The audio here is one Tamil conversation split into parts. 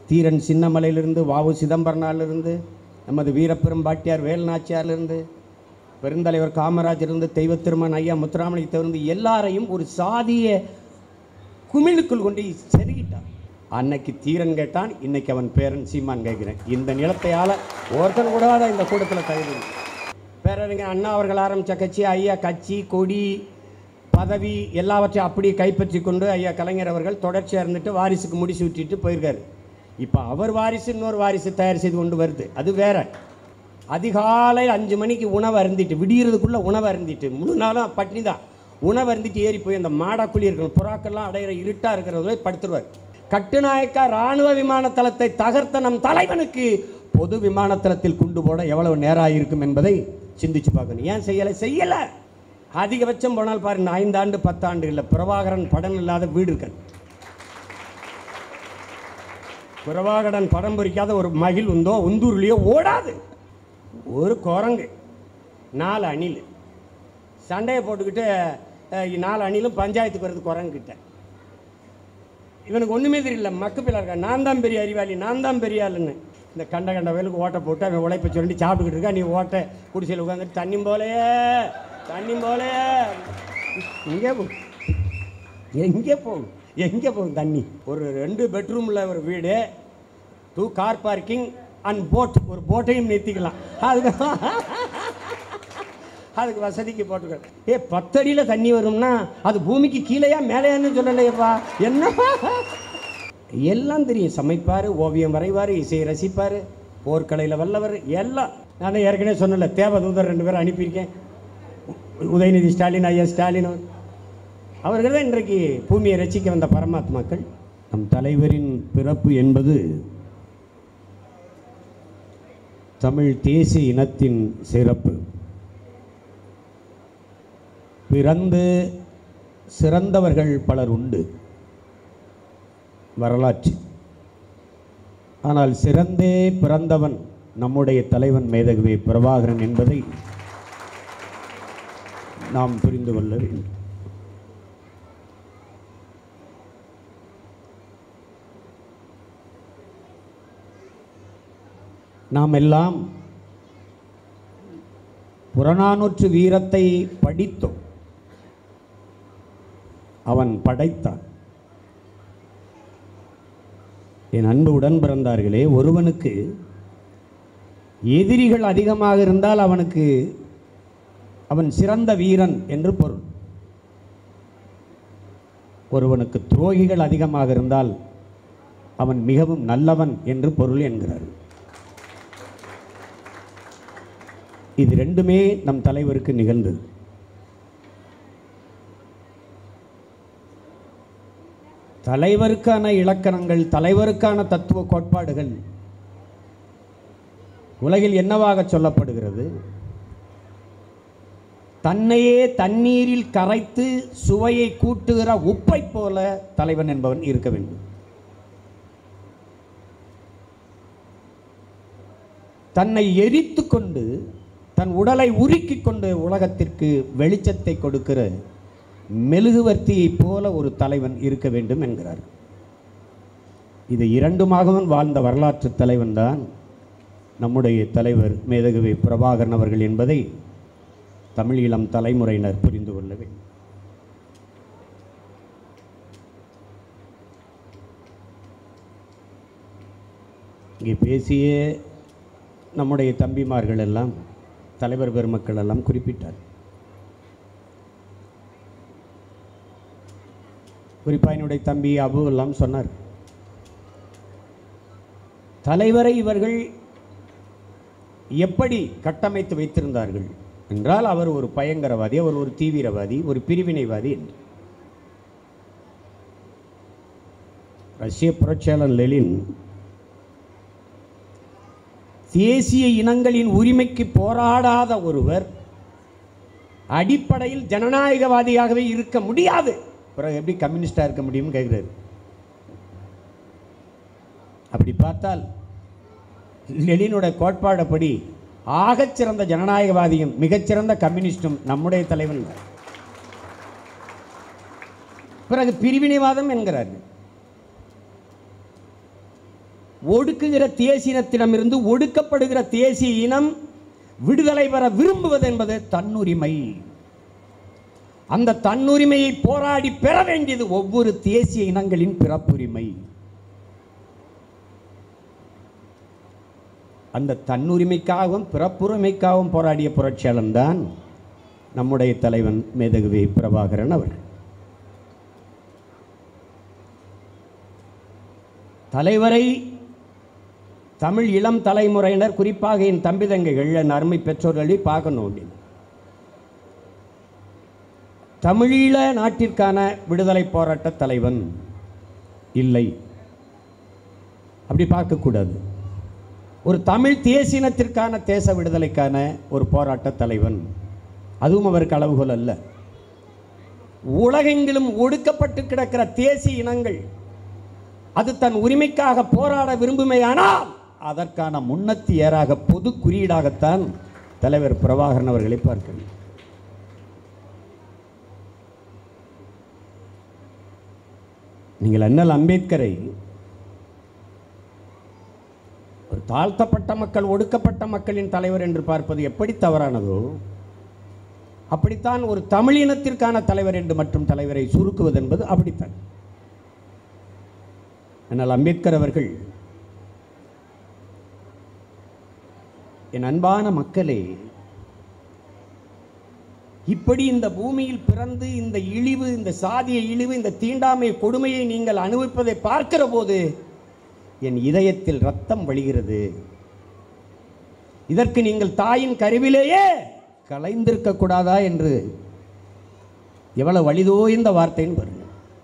தீரன் சின்னமலையிலிருந்து வாவு சிதம்பரனாலிருந்து நமது வீரப்பெரும்பாட்டியார் வேலுநாச்சியாரிலிருந்து பெருந்தலைவர் காமராஜிலிருந்து தெய்வ திருமன் ஐயா முத்துராமலிங்கத்திலிருந்து எல்லாரையும் ஒரு சாதிய குமிழுக்குள் கொண்டு செருகிட்டான். அன்னைக்கு தீரன் கேட்டான், இன்னைக்கு அவன் பேரன் சீமான் கேட்கிறேன். இந்த நிலத்தையால் ஒருத்தன் கூட இந்த கூட்டத்தில் தகுதி. பேரறிஞர் அண்ணா அவர்கள் ஆரம்பித்த கட்சி ஐயா கட்சி கொடி பதவி எல்லாவற்றையும் அப்படியே கைப்பற்றி கொண்டு ஐயா கலைஞர் அவர்கள் தொடர்ச்சியாக இருந்துட்டு வாரிசுக்கு முடிச்சு விட்டுட்டு போயிருக்காரு. இப்போ அவர் வாரிசு இன்னொரு வாரிசு தயார் செய்து கொண்டு வருது. அது வேற. அதிகாலை 5 மணிக்கு உணவு அருந்திட்டு விடியறதுக்குள்ளே உணவு அருந்திட்டு முழு நாளும் பட்னி தான். உணவு அருந்திட்டு ஏறி போய் அந்த மாடாக்குள்ளி இருக்கணும் புறாக்கெல்லாம் அடையிற இருட்டாக இருக்கிறத படுத்துருவார். கட்டுநாயக்கா இராணுவ விமான தளத்தை தகர்த்த நம் தலைவனுக்கு பொது விமான தளத்தில் குண்டு போட எவ்வளவு நேரம் ஆகியிருக்கும் என்பதை சிந்திச்சு பார்க்கணும். ஏன் செய்யலை? அதிகபட்சம் போனால் பாருங்க 5 ஆண்டு 10 ஆண்டுகளில் பிரபாகரன் படம் இல்லாத வீடு இருக்காது. பிரபாகரன் படம் பொறிக்காத ஒரு மகிழ் உந்தோ உந்தூர்லையோ ஓடாது. ஒரு குரங்கு 4 அணில் சண்டையை போட்டுக்கிட்டு 4 அணிலும் பஞ்சாயத்துக்கு வருது குரங்குகிட்ட. இவனுக்கு ஒன்றுமே தெரியல. மக்குப்பிள்ளை இருக்கா, நான் தான் பெரிய அறிவாளி, நான் தான் பெரிய ஆளுன்னு. இந்த கண்ட வேலுக்கு ஓட்டை போட்டு அவன் உழைப்பை சொல்லி சாப்பிட்டுக்கிட்டு இருக்கா. நீ ஓட்டை குடிசையில் உட்காந்துட்டு தண்ணி போலையே எங்கே போகும் தண்ணி? ஒரு 2 பெட்ரூமில் ஒரு வீடு, 2 கார் பார்க்கிங் அண்ட் போட், ஒரு போட்டையும் நிறுத்திக்கலாம். அதுக்கு வசதிக்கு போட்டுக்க. 10 அடியில் தண்ணி வரும்னா அது பூமிக்கு கீழேயா மேலேயான்னு சொல்லலையப்பா. என்ன எல்லாம் தெரியும். சமைப்பார், ஓவியம் வரைவார், இசையை ரசிப்பார், போர்க்கலையில் வல்லவர் எல்லாம். நான் ஏற்கனவே சொன்னல, தேவதூதர் 2 பேரும் அனுப்பியிருக்கேன். உதயநிதி ஸ்டாலின், ஐயா ஸ்டாலின் அவர்கள் தான் இன்றைக்கு பூமியை ரசிக்க வந்த பரமாத்மாக்கள். நம் தலைவரின் பிறப்பு என்பது தமிழ் தேசிய இனத்தின் சிறப்பு. பிறந்து சிறந்தவர்கள் பலர் உண்டு வரலாற்று. ஆனால் சிறந்தே பிறந்தவன் நம்முடைய தலைவன் மேதகுவே பிரபாகரன் என்பதை நாம் புரிந்து கொள்ள வேண்டும். நாம் எல்லாம் புறநானூற்று வீரத்தை படித்தோம். அவன் படைத்தான். என் அன்பு உடன் பிறந்தார்களே, ஒருவனுக்கு எதிரிகள் அதிகமாக இருந்தால் அவன் சிறந்த வீரன் என்று பொருள். ஒருவனுக்கு துரோகிகள் அதிகமாக இருந்தால் அவன் மிகவும் நல்லவன் என்று பொருள் என்கிறார். இது ரெண்டுமே நம் தலைவருக்கு நிகழ்ந்தது. தலைவருக்கான இலக்கணங்கள், தலைவருக்கான தத்துவ கோட்பாடுகள் உலகில் என்னவாக சொல்லப்படுகிறது? தன்னையே தண்ணீரில் கரைத்து சுவையை கூட்டுகிற உப்பை போல தலைவன் என்பவன் இருக்க வேண்டும். தன்னை எரித்து கொண்டு தன் உடலை உருக்கிக் கொண்டு உலகத்திற்கு வெளிச்சத்தை கொடுக்கிற மெழுகுவர்த்தியை போல ஒரு தலைவன் இருக்க வேண்டும் என்கிறார். இது இரண்டுமாகவும் வாழ்ந்த வரலாற்று தலைவன் தான் நம்முடைய தலைவர் மேதகுவே பிரபாகரன் அவர்கள் என்பதை தமிழ் இளம் தலைமுறையினர் புரிந்து கொள்ள வேண்டும். இங்கே பேசிய நம்முடைய தம்பிமார்கள் எல்லாம், தலைவர் பெருமக்கள் எல்லாம் குறிப்பிட்டார். குறிப்பாக என்னுடைய தம்பி அபு எல்லாம் சொன்னார். தலைவரை இவர்கள் எப்படி கட்டமைத்து வைத்திருந்தார்கள் என்றால், அவர் ஒரு பயங்கரவாதி, அவர் ஒரு தீவிரவாதி, ஒரு பிரிவினைவாதி என்று. ரஷ்ய புரட்சியாளர் லெனின் தேசிய இனங்களின் உரிமைக்கு போராடாத ஒருவர் அடிப்படையில் ஜனநாயகவாதியாகவே இருக்க முடியாது, பிறகு எப்படி கம்யூனிஸ்டா இருக்க முடியும்னு கேட்கிறாரு. அப்படி பார்த்தால் லெனினோட கோட்பாடுப்படி ஆகச்சிறந்த ஜனநாயகவாதியும் மிகச்சிறந்த கம்யூனிஸ்டும் நம்முடைய தலைவன். பிறகு பிரிவினைவாதம் என்கிறார்கள். ஒடுக்குகிற தேசியத்திடமிருந்து ஒடுக்கப்படுகிற தேசிய இனம் விடுதலை பெற விரும்புவது என்பது தன்னுரிமை. அந்த தன்னுரிமையை போராடி பெற வேண்டியது ஒவ்வொரு தேசிய இனங்களின் பிறப்புரிமை. அந்த தன்னுரிமைக்காகவும் பிறப்புரிமைக்காகவும் போராடிய புரட்சியாளன் தான் நம்முடைய தலைவன் மேதகுவி பிரபாகரன் அவர். தலைவரை தமிழ் இளம் தலைமுறையினர், குறிப்பாக என் தம்பி தங்கைகள், என் அருமை பெற்றோர்களை பார்க்கணும் அப்படின்னு. தமிழீழ நாட்டிற்கான விடுதலை போராட்ட தலைவன் இல்லை, அப்படி பார்க்கக்கூடாது. ஒரு தமிழ் தேசியத்திற்கான தேச விடுதலைக்கான ஒரு போராட்ட தலைவன், அதுவும் அவருக்கு அளவுகோல் அல்ல. உலகெங்கிலும் ஒடுக்கப்பட்டு கிடக்கிற தேசிய இனங்கள் அது தன் உரிமைக்காக போராட விரும்புமையானால் அதற்கான முன்னத்தியராக பொது குறியீடாகத்தான் தலைவர் பிரபாகரன் அவர்களை பார்க்கணும். நீங்கள் அண்ணல் அம்பேத்கரை ஒரு தாழ்த்தப்பட்ட மக்கள், ஒடுக்கப்பட்ட மக்களின் தலைவர் என்று பார்ப்பது எப்படி தவறானதோ அப்படித்தான் ஒரு தமிழினத்திற்கான தலைவர் என்று மற்றும் தலைவரை சுருக்குவது என்பது அப்படித்தான். ஆனால் அம்பேத்கர் அவர்கள், என் அன்பான மக்களே, இப்படி இந்த பூமியில் பிறந்து இந்த இழிவு, இந்த சாதிய இழிவு, இந்த தீண்டாமை கொடுமையை நீங்கள் அனுபவிப்பதை பார்க்கிற போது என் இதயத்தில் ரத்தம் வழிகிறது. இதற்கு நீங்கள் தாயின் கருவிலேயே கலைந்திருக்க கூடாதா என்று எவ்வளவு வலிதோ இந்த வார்த்தைன்னு பாருங்க.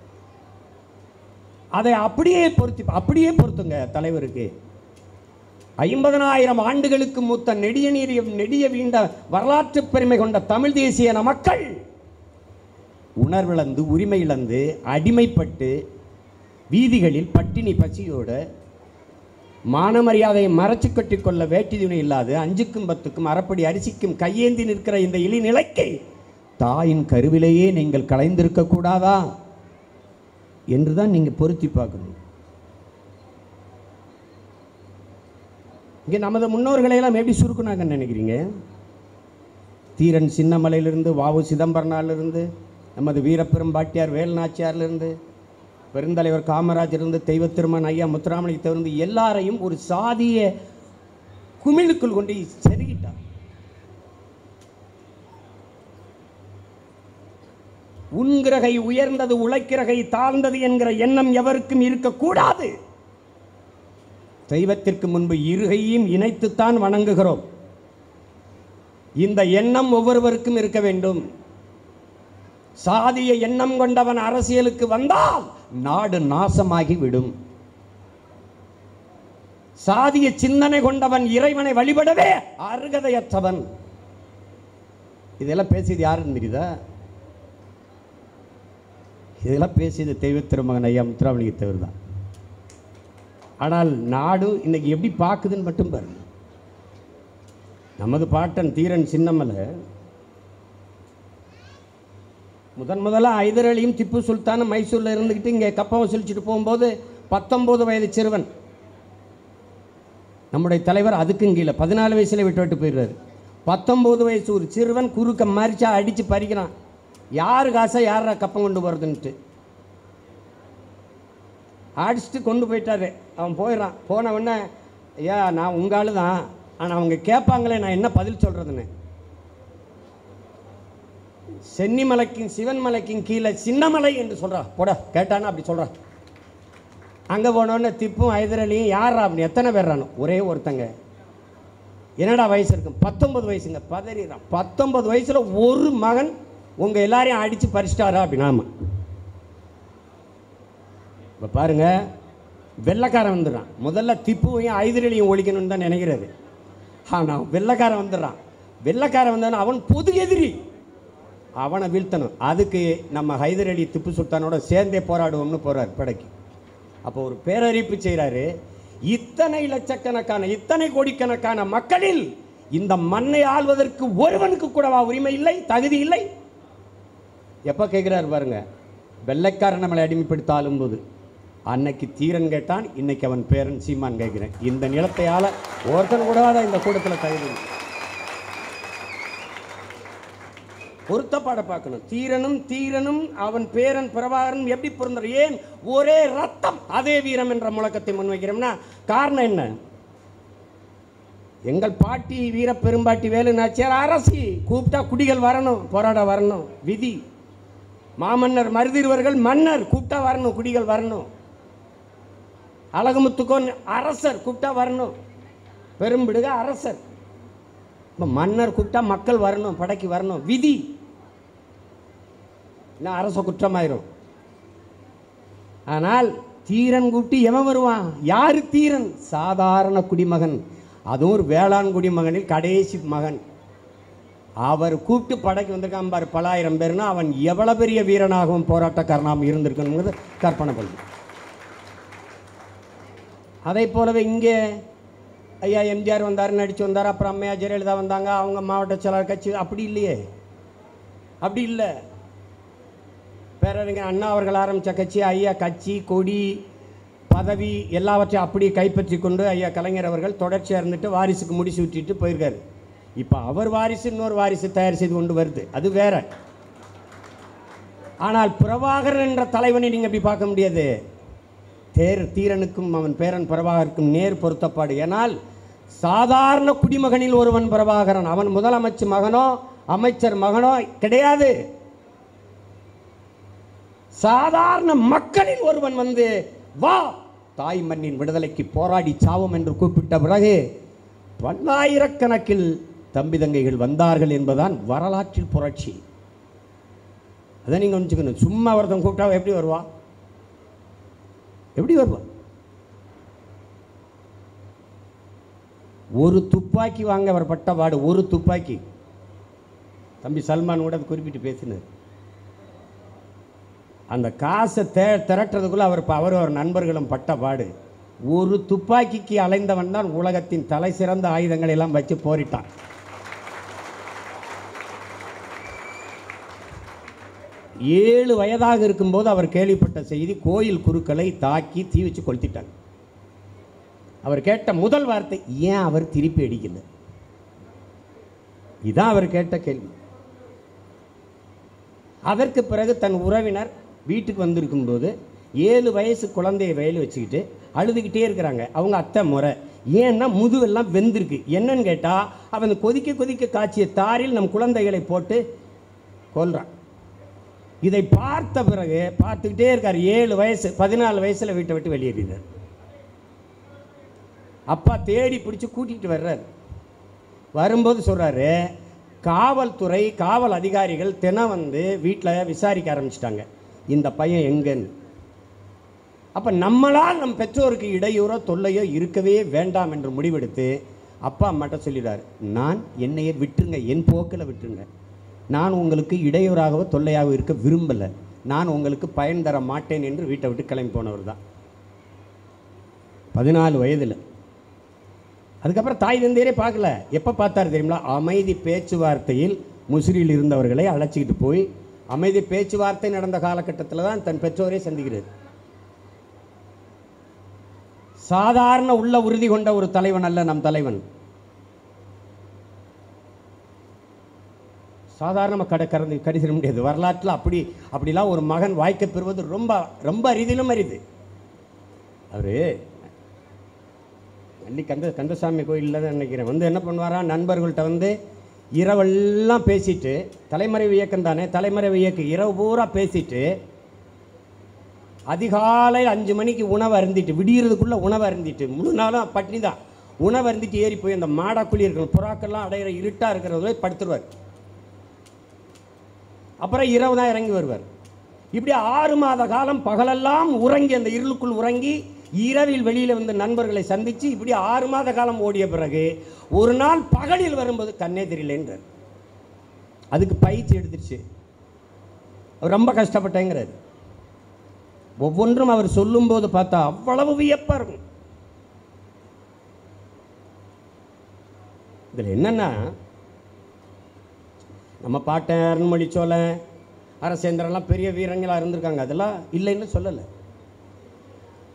அதை அப்படியே பொறுத்துங்க தலைவருக்கு. 50,000 ஆண்டுகளுக்கு மூத்த நெடிய வீண்ட வரலாற்று பெருமை கொண்ட தமிழ் தேசிய மக்கள் உணர்விழந்து, உரிமை இழந்து, அடிமைப்பட்டு வீதிகளில் பட்டினி பசியோடு மானமரியாதையை மறைச்சு கட்டிக்கொள்ள வேட்டி துணி இல்லாது 5க்கும் 10க்கும் அரைப்படி அரிசிக்கும் கையேந்தி நிற்கிற இந்த இழிநிலைக்கு தாயின் கருவிலேயே நீங்கள் கலைந்திருக்க கூடாதா என்றுதான் நீங்க பொருத்தி பார்க்கணும். இங்கே நமது முன்னோர்களை எல்லாம் எப்படி சுருக்குனாங்கன்னு நினைக்கிறீங்க? தீரன் சின்னமலையிலிருந்து, வாவு சிதம்பரனாலிருந்து, நமது வீரப்பெரும்பாட்டியார் வேலுநாச்சியாரிலிருந்து, பெருந்தலைவர் காமராஜிலிருந்து, தெய்வத்திருமன் ஐயா முத்துராமலிங்கத்திலிருந்து எல்லாரையும் ஒரு சாதிய குமிழுக்குள் கொண்டு செருகிட்டார். உண்கிறகை உயர்ந்தது, உழைக்கிறகை தாழ்ந்தது என்கிற எண்ணம் எவருக்கும் இருக்கக்கூடாது. தெய்வத்திற்கு முன்பு இருகையும் இணைத்துத்தான் வணங்குகிறோம். இந்த எண்ணம் ஒவ்வொருவருக்கும் இருக்க வேண்டும். சாதிய எண்ணம் கொண்டவன் அரசியலுக்கு வந்தால் நாடு நாசமாகி விடும். சாதிய சிந்தனை கொண்டவன் இறைவனை வழிபடவே அருகதையற்றவன். இதெல்லாம் பேசியது யாருன்னு தெரியுதா? இதெல்லாம் பேசியது தெய்வத்திருமகன் ஐயா முத்துராமலிங்கத்தேவர் தான். ஆனால் நாடு இன்னைக்கு எப்படி பார்க்குதுன்னு மட்டும் பாருங்க. நமது பாட்டன் தீரன் சின்னமலை முதல்ல ஹைதர் அலியும் திப்பு சுல்தானும் மைசூரில் இருந்துக்கிட்டு இங்கே கப்பம் வசூலிச்சுட்டு போகும்போது 19 வயது சிறுவன் நம்முடைய தலைவர் அதுக்கும் கீழே 14 வயசுல விட்டு போயிடுறாரு. 19 வயசு ஒரு சிறுவன் குறுக்க மறிச்சா அடித்து பறிக்கிறான். யாரு காசை யாரா கப்பம் கொண்டு போகிறதுன்ட்டு அடிச்சுட்டு கொண்டு போயிட்டாரு. அவன் போயிடறான். போன உடனே, ஐயா நான் உங்கள் ஆளு தான், ஆனால் அவங்க கேட்பாங்களே நான் என்ன பதில் சொல்கிறதுன்னு. சென்னிமலைக்கும் சிவன்மலைக்கும் கீழே சின்னமலை என்று சொல்கிறா. போட கேட்டானா அப்படி சொல்கிறா. அங்கே போனோடனே திப்பும் ஹைதர் அலியும் யாரா அப்படின்னு எத்தனை பேர்றானோ, ஒரே ஒருத்தங்க. என்னடா வயசு இருக்கும்? 19 வயசுங்க. பதறிறான். 19 வயசில் ஒரு மகன் உங்கள் எல்லாரையும் அடித்து பறிச்சிட்டாரா அப்படின்னாம. இப்போ பாருங்க, வெள்ளைக்காரன் வந்துடுறான். முதல்ல திப்புவையும் ஹைதர் அலியும் ஒழிக்கணும்னு தான் நினைக்கிறாரு. ஆனால் வெள்ளைக்காரன் வந்துடுறான். வெள்ளைக்காரன் வந்தாலும் அவன் பொது எதிரி, அவனை வீழ்த்தணும். அதுக்கு நம்ம ஹைதர் அலி திப்பு சுல்தானோட சேர்ந்தே போராடுவோம்னு போகிறார் படைக்கு. அப்போ ஒரு பேரறிப்பு செய்கிறாரு. இத்தனை லட்சக்கணக்கான, இத்தனை கோடிக்கணக்கான மக்களில் இந்த மண்ணை ஆள்வதற்கு ஒருவனுக்கு கூடவா உரிமை இல்லை, தகுதி இல்லை? எப்போ கேட்குறாரு பாருங்க, வெள்ளைக்காரன் நம்மளை அடிமைப்படுத்த ஆளும்போது. அன்னைக்கு தீரன் கேட்டான், இன்னைக்கு அவன் பேரன் சீமான் கேட்கிறேன். இந்த நிலத்தையால ஒருத்தன் கூட இந்த கூட்டத்தில் தகுதி பொருத்தப்பாட பார்க்கணும். தீரனும் அவன் பேரன் பிரபாகரனும் எப்படி பிறந்தார்? ஏன் ஒரே ரத்தம் அதே வீரம் என்ற முழக்கத்தை முன்வைக்கிறோம்னா காரணம் என்ன? எங்கள் பாட்டி வீர பெரும்பாட்டி வேலு நாச்சியார் அரசி கூப்பிட்டா குடிகள் வரணும், போராட வரணும், விதி. மாமன்னர் மருதிருவர்கள் மன்னர் கூப்பிட்டா வரணும், குடிகள் வரணும். அழகுமுத்துக்கோன் அரசர் கூப்பிட்டா வரணும், பெரும்பிடுக அரசர். மன்னர் கூப்பிட்டா மக்கள் வரணும், படைக்கு வரணும், விதி. அரச குற்றமாயிரும். ஆனால் தீரன் கூப்பிட்டு எவன் வருவான்? யாரு தீரன்? சாதாரண குடிமகன், அதுவும் ஒரு வேளாண் குடிமகனில் கடைசி மகன். அவர் கூப்பிட்டு படைக்கு வந்திருக்கான் பாரு, பல ஆயிரம் பேர்னா அவன் எவ்வளவு பெரிய வீரனாகவும் போராட்டக்காரனாகவும் இருந்திருக்கணுங்கிறது கற்பனை பண்ணு. அதை போலவே இங்கே ஐயா எம்ஜிஆர் வந்தார், நடிச்சு வந்தார், அப்புறம் அம்மையா ஜெயலலிதா வந்தாங்க, அவங்க மாவட்ட செயலாளர் கட்சி. அப்படி இல்லையே, அப்படி இல்லை. பேரறிஞர் அண்ணா அவர்கள் ஆரம்பித்த கட்சி, ஐயா கட்சி கொடி பதவி எல்லாவற்றையும் அப்படி கைப்பற்றி கொண்டு ஐயா கலைஞர் அவர்கள் தொடர்ச்சியாக இருந்துட்டு வாரிசுக்கு முடிச்சு விட்டுட்டு போயிருக்காரு. இப்போ அவர் வாரிசு இன்னொரு வாரிசு தயார் செய்து கொண்டு வருது, அது வேற. ஆனால் பிரபாகரன் என்ற தலைவனை நீங்கள் எப்படி பார்க்க முடியாது? தீரனுக்கும் அவன் பேரன் பிரபாகருக்கும் நேர் பொருத்தப்பாடு. ஏனால் சாதாரண குடிமகனில் ஒருவன் பிரபாகரன். அவன் முதலமைச்சர் மகனோ அமைச்சர் மகனோ கிடையாது. சாதாரண மக்களில் ஒருவன் வந்து வா தாய் மண்ணின் விடுதலைக்கு போராடி சாவும் என்று கூப்பிட்ட பிறகு பல்லாயிரக்கணக்கில் தம்பி தங்கைகள் வந்தார்கள் என்பதுதான் வரலாற்றில் புரட்சி. அதை நீங்கள் நினச்சிக்கணும். சும்மா ஒருத்தன் கூப்பிட்டா எப்படி வருவா? எப்படி வருவா? ஒரு துப்பாக்கி வாங்க அவர் பட்ட பாடு. ஒரு துப்பாக்கி. தம்பி சல்மான் கூட குறிப்பிட்டு பேசினார். அந்த காசை திரட்டுறதுக்குள்ள அவர் நண்பர்களும் பட்ட பாடு. ஒரு துப்பாக்கிக்கு அலைந்தவன் தான் உலகத்தின் தலை சிறந்த ஆயுதங்களை எல்லாம் வச்சு போரிட்டான். ஏழு வயதாக இருக்கும்போது அவர் கேள்விப்பட்ட செய்தி, கோயில் குருக்களை தாக்கி தீ வச்சு கொளுத்திட்டாங்க. அவர் கேட்ட முதல் வார்த்தை, ஏன் அவர் திருப்பி அடிக்கல? இதான் அவர் கேட்ட கேள்வி. அதற்கு பிறகு தன் உறவினர் வீட்டுக்கு வந்திருக்கும் போது 7 வயசு குழந்தைய வயல் வச்சுக்கிட்டு அழுதுகிட்டே இருக்கிறாங்க. அவங்க அத்தை முறை. ஏன்னா முதுவெல்லாம் வெந்திருக்கு. என்னன்னு கேட்டால் அவன் கொதிக்க கொதிக்க காய்ச்சிய தாரில் நம் குழந்தைகளை போட்டு கொல்றான். இதை பார்த்த பிறகு பார்த்துக்கிட்டே இருக்கார். 7 வயசு 14 வயசில் வீட்டை விட்டு வெளியேறினார். அப்பா தேடி பிடிச்சி கூட்டிகிட்டு வர்றார். வரும்போது சொல்கிறாரு, காவல்துறை காவல் அதிகாரிகள் தினம் வந்து வீட்டில் விசாரிக்க ஆரம்பிச்சிட்டாங்க, இந்த பையன் எங்கன்னு. அப்போ நம்மளால் நம் பெற்றோருக்கு இடையூறோ தொல்லையோ இருக்கவே வேண்டாம் என்று முடிவெடுத்து அப்பா அம்மாட்ட சொல்லிடுறாரு, நான் என்னையே விட்டுருங்க, என் போக்கில் விட்டுருங்க, நான் உங்களுக்கு இடையூறாகவோ தொல்லையாகவோ இருக்க விரும்பலை, நான் உங்களுக்கு பயன் தர மாட்டேன் என்று வீட்டை விட்டு கிளம்பி போனவர் தான் 14 வயதில். அதுக்கப்புறம் தாய் தந்தையரே பார்க்கல. எப்போ பார்த்தாரு தெரியுங்களா? அமைதி பேச்சுவார்த்தையில் முசிறியில் இருந்தவர்களை அழைச்சிக்கிட்டு போய் அமைதி பேச்சுவார்த்தை நடந்த காலகட்டத்தில் தான் தன் பெற்றோரை சந்திக்கிறார். சாதாரண உள்ள உறுதி கொண்ட ஒரு தலைவன் அல்ல நம் தலைவன். சாதாரணமாக கடிசிட முடியாது. வரலாற்றில் அப்படிலாம் ஒரு மகன் வாய்க்க பெறுவது ரொம்ப ரொம்ப அரிதிலும் அரிது. அவர் அள்ளி கந்தசாமி கோயிலில் தான் நினைக்கிறேன், வந்து என்ன பண்ணுவாரா, நண்பர்கள்ட்ட வந்து இரவெல்லாம் பேசிட்டு, தலைமறைவு இயக்கம் தானே, தலைமறைவு இயக்கம் இரவு பூரா பேசிட்டு அதிகாலை 5 மணிக்கு உணவு அருந்திட்டு, விடியறதுக்குள்ளே உணவு அருந்திட்டு, முழு நாளும் பட்னி தான், உணவு அருந்திட்டு ஏறி போய் அந்த மாடாக்குழி இருக்கணும், புறாக்கெல்லாம் அடையிற இருட்டாக இருக்கிறத படுத்துருவார். அப்புறம் இரவு தான் இறங்கி வருவார். இப்படி 6 மாத காலம் பகலெல்லாம் உறங்கி, அந்த இருளுக்குள் உறங்கி இரவில் வெளியில் வந்து நண்பர்களை சந்தித்து இப்படி 6 மாத காலம் ஓடிய பிறகு ஒரு நாள் பகலில் வரும்போது கண்ணே தெரியலன்றார். அதுக்கு பயிற்சி எடுத்துருச்சு. அவர் ரொம்ப கஷ்டப்பட்டேங்கிறார். ஒவ்வொன்றும் அவர் சொல்லும்போது பார்த்தா அவ்வளவு வியப்பாக இருக்கும். இதில் என்னன்னா, நம்ம பாட்டன் அருண்மொழி சோழன் அரசேந்திரன்லாம் பெரிய வீரங்களாக இருந்திருக்காங்க, அதெல்லாம் இல்லைன்னு சொல்லலை.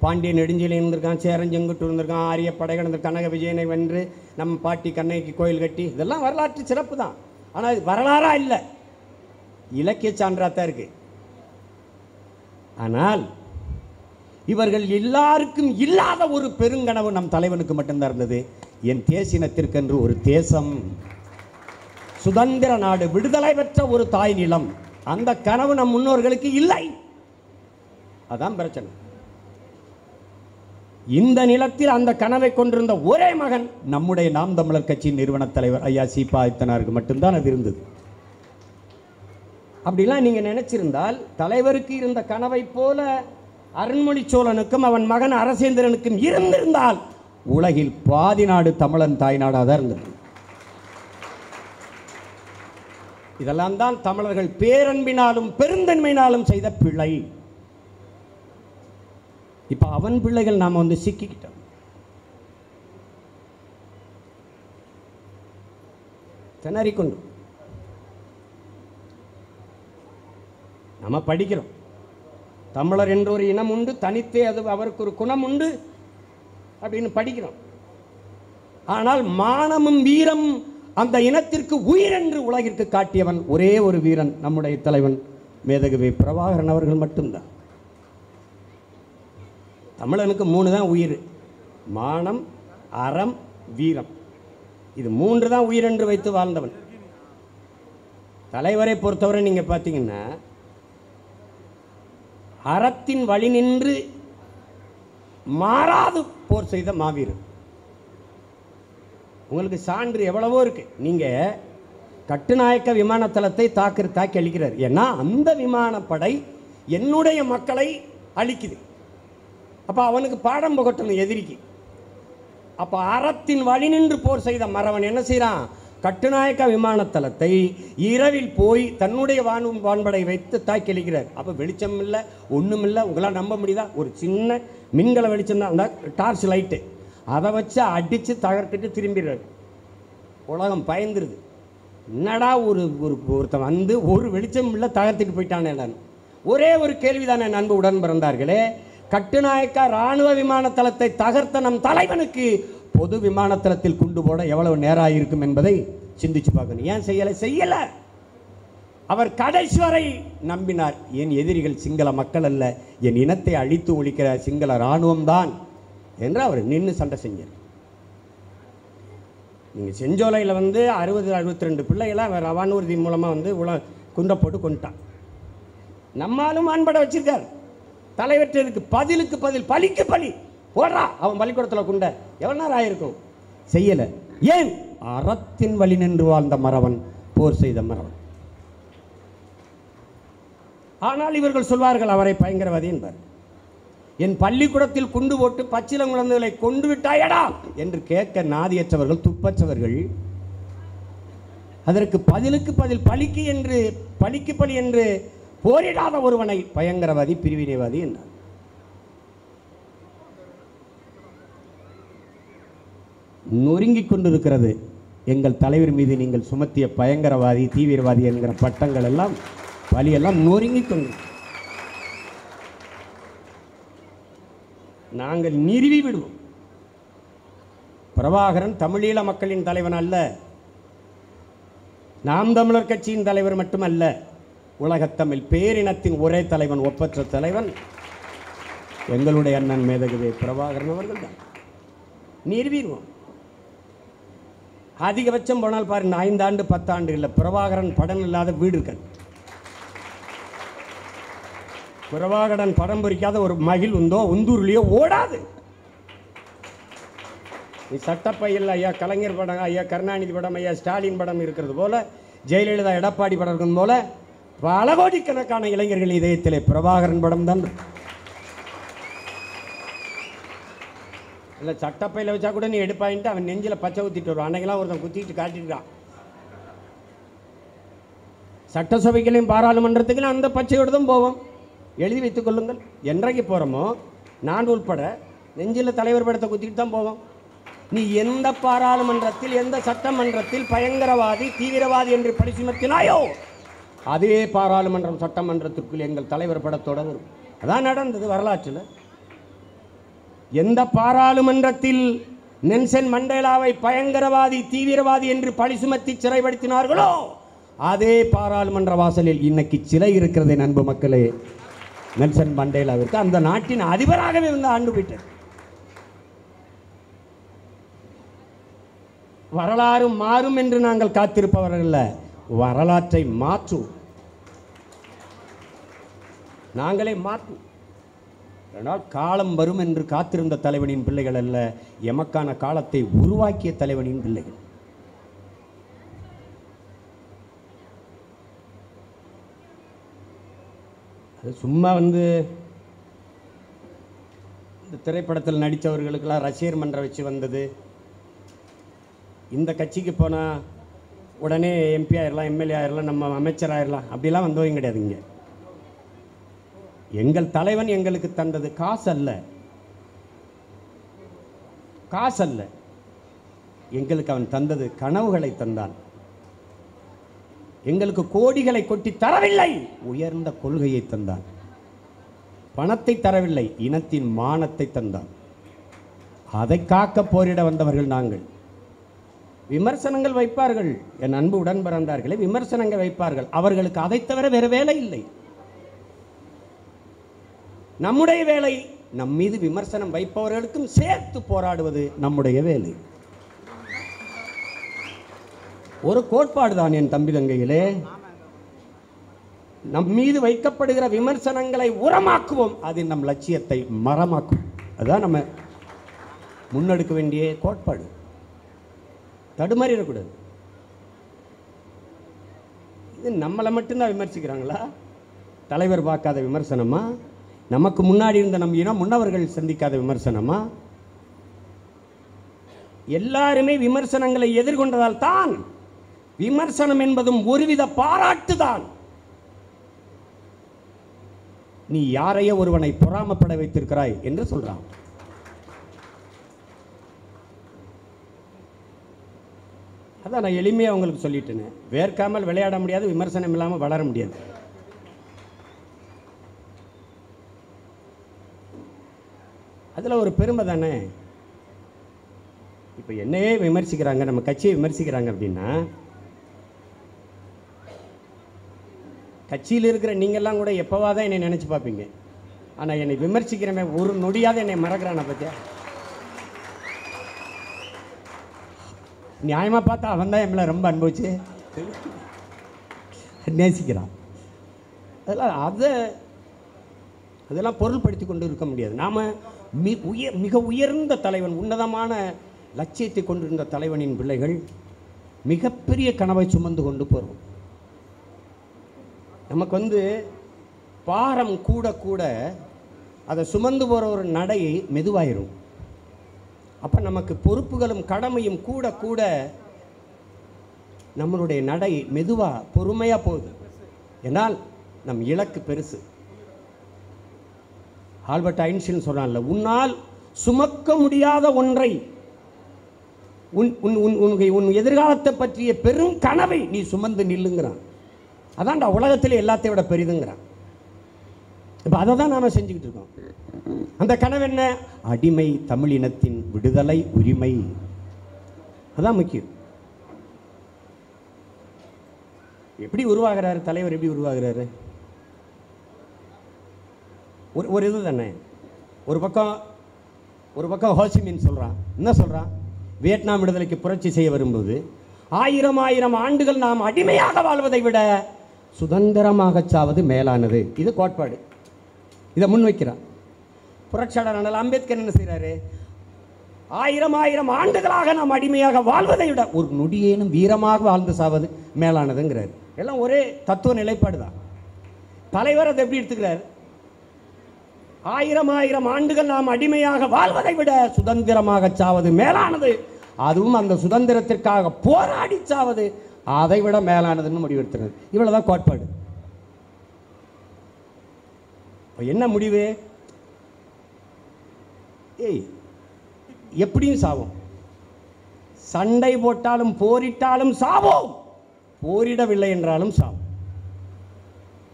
பாண்டிய நெடுஞ்செழியன் இருந்திருக்கான், சேரன் செங்குட்டு இருந்திருக்கான், ஆரிய படைகள் கனக விஜயனை வென்று நம்ம பாட்டி கண்ணகிக்கு கோயில் கட்டி, இதெல்லாம் வரலாற்று சிறப்பு தான். ஆனால் இது வரலாறா இல்லை, இலக்கிய சான்றாத்தான் இருக்கு. ஆனால் இவர்கள் எல்லாருக்கும் இல்லாத ஒரு பெருங்கனவு நம் தலைவனுக்கு மட்டும்தான் இருந்தது. என் தேசினத்திற்கென்று ஒரு தேசம், சுதந்திர நாடு, விடுதலை பெற்ற ஒரு தாய் நிலம். அந்த கனவு நம் முன்னோர்களுக்கு இல்லை. அதான் பிரச்சனை. இந்த நிலத்தில் அந்த கனவை கொண்டிருந்த ஒரே மகன் நம்முடைய நாம் தமிழர் கட்சியின் நிறுவன தலைவர் ஐயா சீபா ஆதித்தனாருக்கு மட்டும்தான் அது இருந்தது. அப்படிலாம் நீங்க நினைச்சிருந்தால் தலைவருக்கு இருந்த கனவை போல அருண்மொழி சோழனுக்கும் அவன் மகன் அரசேந்திரனுக்கும் இருந்திருந்தால் உலகில் பாதி நாடு தமிழன் தாய்நாடாக தான் இருந்தது. இதெல்லாம் தான் தமிழர்கள் பேரன்பினாலும் பெருந்தன்மையினாலும் செய்த பிழை. இப்ப அவன் பிள்ளைகள் நாம வந்து சிக்கிக்கிட்டோம். திணறிக்கொண்டு நம்ம படிக்கிறோம். தமிழர் என்ற ஒரு இனம் உண்டு, தனித்தே அது அவருக்கு ஒரு குணம் உண்டு அப்படின்னு படிக்கிறோம். ஆனால் மானமும் வீரம் அந்த இனத்திற்கு உயிர் என்று உலகிற்கு காட்டியவன் ஒரே ஒரு வீரன் நம்முடைய தலைவன் மேதகவி பிரபாகரன் அவர்கள் மட்டும்தான். தமிழனுக்கு 3 தான் உயிர்: மானம், அறம், வீரம். இது 3 தான் உயிர் என்று வைத்து வாழ்ந்தவன். தலைவரை பொறுத்தவரை நீங்க பார்த்தீங்கன்னா அறத்தின் வழி நின்று மாறாது போர் செய்த மாவீரன். உங்களுக்கு சான்று எவ்வளவோ இருக்கு. நீங்க கட்டுநாயக்க விமான தளத்தை தாக்கி அழிக்கிறார். ஏன்னா அந்த விமானப்படை என்னுடைய மக்களை அழிக்குது. அப்ப அவனுக்கு பாடம் புகட்டணும் எதிரிக்கு. அப்ப அறத்தின் வழி நின்று போர் செய்த மறவன் என்ன செய்யறான்? கட்டுநாயக்க விமானத்தளத்தை இரவில் போய் தன்னுடைய வான்படை வைத்து தாக்கி அளிக்கிறார். அப்போ வெளிச்சம் இல்லை, ஒன்றும் இல்லை. உங்களால் நம்ப முடியுதா? ஒரு சின்ன மின்கல வெளிச்சம் தான், அந்த டார்ச் லைட்டு, அதை வச்சு அடித்து தகர்த்துட்டு திரும்பிடுறாரு. உலகம் பயந்துருது. என்னடா ஒருத்தன் வந்து ஒரு வெளிச்சம் இல்லை தகர்த்துட்டு போயிட்டானே. ஒரே ஒரு கேள்விதானே நண்பு உடன் பிறந்தார்களே, கட்டுநாயக்க இராணுவ விமானத்தளத்தை தகர்த்த நம் தலைவனுக்கு பொது விமானத்தளத்தில் குண்டு போட எவ்வளவு நேரம் இருக்கும் என்பதை சிந்திச்சு பார்க்கணும். ஏன் செய்யல? அவர் கடைசி வரை நம்பினார், என் எதிரிகள் சிங்கள மக்கள் அல்ல, என் இனத்தை அழித்து ஒழிக்கிற சிங்கள இராணுவம் தான் என்று அவர் நின்று சண்டை செஞ்சார். நீங்க செஞ்சோலையில் வந்து 62 பிள்ளைகளை அவர் அவானூர்தி மூலமா வந்து குண்டை போட்டு கொண்டுட்டான். நம்மாலும் அன்பட வச்சிருக்கார். தலைவற்றிற்கு பதிலுக்கு பதில், பலிக்கு பலி போடுறா. அவன் பள்ளிக்கூடத்தில் குண்ட எவ்வளவு நேரம் ஆயிருக்கும்? செய்யல. ஏன்? அறத்தின் வழி நின்று வாழ்ந்த மறவன், போர் செய்த மறவன். ஆனால் இவர்கள் சொல்வார்கள் அவரை பயங்கரவாதி என்பார். என் பள்ளிக்கூடத்தில் குண்டு போட்டு பச்சிளம் குழந்தைகளை கொண்டு விட்டாயடா என்று கேட்க நாதியற்றவர்கள், துப்பற்றவர்கள். அதற்கு பதிலுக்கு பதில், பலிக்கு பலி என்று போரிடாத ஒருவனை பயங்கரவாதி, பிரிவினைவாதி என்றார். நொறுங்கிக் கொண்டிருக்கிறது எங்கள் தலைவர் மீது நீங்கள் சுமத்திய பயங்கரவாதி, தீவிரவாதி என்கிற பட்டங்கள் எல்லாம், வலியெல்லாம் நொறுங்கிக் கொண்டு நாங்கள் நிறுவி விடுவோம். பிரபாகரன் தமிழீழ மக்களின் தலைவன் அல்ல, நாம் தமிழர் கட்சியின் தலைவர் மட்டுமல்ல, உலகத்தமிழ் பேரினத்தின் ஒரே தலைவன், ஒப்பற்ற தலைவன் எங்களுடைய அண்ணன் மேதகவி பிரபாகரன் அவர்கள் தான். நிறுவிடுவோம். அதிகபட்சம் போனால் பாருங்க, 5 ஆண்டு 10 ஆண்டு இல்லை, பிரபாகரன் படம் இல்லாத வீடு இருக்க. பிரபாகரன் படம் பொறிக்காத ஒரு மகிழ் உந்தோ உந்தூர்லையோ ஓடாது. சட்டப்பையில் ஐயா கலைஞர் படம், ஐயா கருணாநிதி படம், ஐயா ஸ்டாலின் படம் இருக்கிறது போல, ஜெயலலிதா எடப்பாடி படம் இருக்கிறது போல பல கோடிக்கணக்கான இளைஞர்கள் இதயத்திலே பிரபாகரன் படம் தான். இல்லை சட்டப்பையில் வச்சா கூட நீ எடுப்பாயின்ட்டு அவன் நெஞ்சில் பச்சை ஊற்றிட்டு வருவான். அன்னைக்கெல்லாம் ஒருத்தன் குத்திட்டு காட்டிட்டுறான். சட்டசபைகளையும் பாராளுமன்றத்துக்கு அந்த பச்சையோடு தான் போவோம். எழுதி வைத்துக் கொள்ளுங்கள். என்றைக்கு போகிறோமோ நான் உட்பட நெஞ்சில் தலைவர் படத்தை குத்திட்டு தான் போவோம். நீ எந்த பாராளுமன்றத்தில், எந்த சட்டமன்றத்தில் பயங்கரவாதி, தீவிரவாதி என்று பழி சுமத்தினாயோ அதே பாராளுமன்றம் சட்டமன்றத்திற்குள் எங்கள் தலைவர் படத்தோட வரும். அதான் நடந்தது வரலாற்றில். எந்த பாராளுமன்றத்தில் நெல்சன் மண்டேலாவை பயங்கரவாதி தீவிரவாதி என்று பழி சுமத்தி சிறைப்படுத்தினார்களோ அதே பாராளுமன்ற வாசலில் இன்னைக்கு சிலை இருக்கிறது. அன்பு மக்களே, நெல்சன் மண்டேலாவிற்கு அந்த நாட்டின் அதிபராகவே வந்து ஆண்டு போயிட்டார். வரலாறு மாறும் என்று நாங்கள் காத்திருப்பவர்கள் அல்ல, வரலாற்றை மாற்றும், நாங்களே மாற்றும். ஆனால் காலம் வரும் என்று காத்திருந்த தலைவனின் பிள்ளைகள் அல்ல, எமக்கான காலத்தை உருவாக்கிய தலைவனின் பிள்ளைகள். அது சும்மா வந்து இந்த திரைப்படத்தில் நடித்தவர்களுக்கெல்லாம் ரசிகர் மன்றம் வச்சு வந்தது. இந்த கட்சிக்கு போனால் உடனே எம்பி ஆயிடலாம், எம்எல்ஏ ஆயிடலாம், நம்ம அமைச்சர் ஆயிடலாம், அப்படிலாம் வந்தவங்க கிடையாது. இங்கே எங்கள் தலைவன் எங்களுக்கு தந்தது காசு அல்ல, காசு அல்ல, எங்களுக்கு அவன் தந்தது கனவுகளை தந்தான். எங்களுக்கு கோடிகளை கொட்டி தரவில்லை, உயர்ந்த கொள்கையை தந்தான். பணத்தை தரவில்லை, இனத்தின் மானத்தை தந்தான். அதை காக்க போரிட வந்தவர்கள் நாங்கள். விமர்சனங்கள் வைப்பார்கள், என் அன்பு உடன் பிறந்தார்களே, விமர்சனங்கள் வைப்பார்கள். அவர்களுக்கு அதை தவிர வேறு வேலை இல்லை. நம்முடைய வேலை நம் மீது விமர்சனம் வைப்பவர்களுக்கும் சேர்த்து போராடுவது நம்முடைய வேலை. ஒரு கோட்பாடு தான் என் தம்பி தங்கைகளே, நம் மீது வைக்கப்படுகிற விமர்சனங்களை உரமாக்குவோம், அது நம் லட்சியத்தை மரமாக்கும். அதுதான் நம்ம முன்னெடுக்க வேண்டிய கோட்பாடு. தடுமாறிடக்கூடாது. இது நம்மளை மட்டும்தான் விமர்சிக்கிறாங்களா? தலைவர் பார்க்காத விமர்சனமா? நமக்கு முன்னாடி இருந்த நம் இனம் முன்னவர்கள் சந்திக்காத விமர்சனமா? எல்லாருமே விமர்சனங்களை எதிர்கொண்டதால் தான் விமர்சனம் என்பதும் ஒருவித பாராட்டு தான். நீ யாரையோ ஒருவனை பொறாமப்பட வைத்திருக்கிறாய் என்று சொல்றான். அதான் நான் எளிமையாக உங்களுக்கு சொல்லிட்டேன். வேர்க்காமல் விளையாட முடியாது, விமர்சனம் இல்லாமல் வளர முடியாது. அதில் ஒரு பெருமை தானே. இப்போ என்னையே விமர்சிக்கிறாங்க, நம்ம கட்சியை விமர்சிக்கிறாங்க அப்படின்னா, கட்சியில் இருக்கிற நீங்கள்லாம் கூட எப்போவாதான் என்னை நினச்சி பார்ப்பீங்க. ஆனால் என்னை விமர்சிக்கிறவன் ஒரு நொடியாவது என்னை மறக்கிறான பற்றியா? நியாயமாக பார்த்தா அவன் தான் எம்மளை ரொம்ப அனுபவிச்சு நேசிக்கிறான். அதெல்லாம் பொருள்படுத்தி கொண்டு இருக்க முடியாது. நாம் மிக உயர்ந்த தலைவன், உன்னதமான லட்சியத்தை கொண்டிருந்த தலைவனின் பிள்ளைகள் மிகப்பெரிய கனவை சுமந்து கொண்டு போகிறோம். நமக்கு வந்து பாரம் கூட கூட அதை சுமந்து போகிற ஒரு நடை மெதுவாயிரும். அப்போ நமக்கு பொறுப்புகளும் கடமையும் கூட கூட நம்மளுடைய நடை மெதுவாக பொறுமையாக போகுது. ஏன்னால் நம் இலக்கு பெருசு. ஆல்பர்ட் ஐன்ஸ்டீன் சொன்னான்ல, உன்னால் சுமக்க முடியாத ஒன்றை, உன் எதிர்காலத்தை பற்றிய பெரும் கனவை நீ சுமந்து நில்லுங்கிறான். அதான்டா உலகத்திலே எல்லாத்தையும் விட பெரிதுங்கிறான். இப்போ அதை தான் நாம் செஞ்சுக்கிட்டு இருக்கோம். அந்த கனவு என்ன? அடிமை தமிழினத்தின் விடுதலை, உரிமை. அதான் முக்கியம். எப்படி உருவாகிறாரு தலைவர்? எப்படி உருவாகிறாரு? ஒரு இது தானே. ஒரு பக்கம் ஹோசிமின் சொல்கிறான். என்ன சொல்கிறான்? வியட்நாம் விடுதலைக்கு புரட்சி செய்ய வரும்போது 1000 ஆண்டுகள் நாம் அடிமையாக வாழ்வதை விட சுதந்திரமாக சாவது மேலானது. இது கோட்பாடு. இதை முன்வைக்கிறான் புரட்சியாளர் அம்பேத்கர். என்ன செய்கிறாரு? 1000 ஆண்டுகளாக நாம் அடிமையாக வாழ்வதை விட ஒரு நொடியேனும் வீரமாக வாழ்ந்து சாவது மேலானதுங்கிறார். எல்லாம் ஒரே தத்துவ நிலைப்பாடு தான். தலைவர் அதை எப்படி எடுத்துக்கிறார்? 1000 ஆண்டுகள் நாம் அடிமையாக வாழ்வதை விட சுதந்திரமாக சாவது மேலானது, அதுவும் அந்த சுதந்திரத்திற்காக போராடி சாவது அதை விட மேலானதுன்னு முடிவெடுத்துறது. இவ்வளவுதான் கோட்பாடு. என்ன முடிவு? எப்படியும் சாவோம். சண்டை போட்டாலும் போரிட்டாலும் சாவோம், போரிடவில்லை என்றாலும் சாவோம்.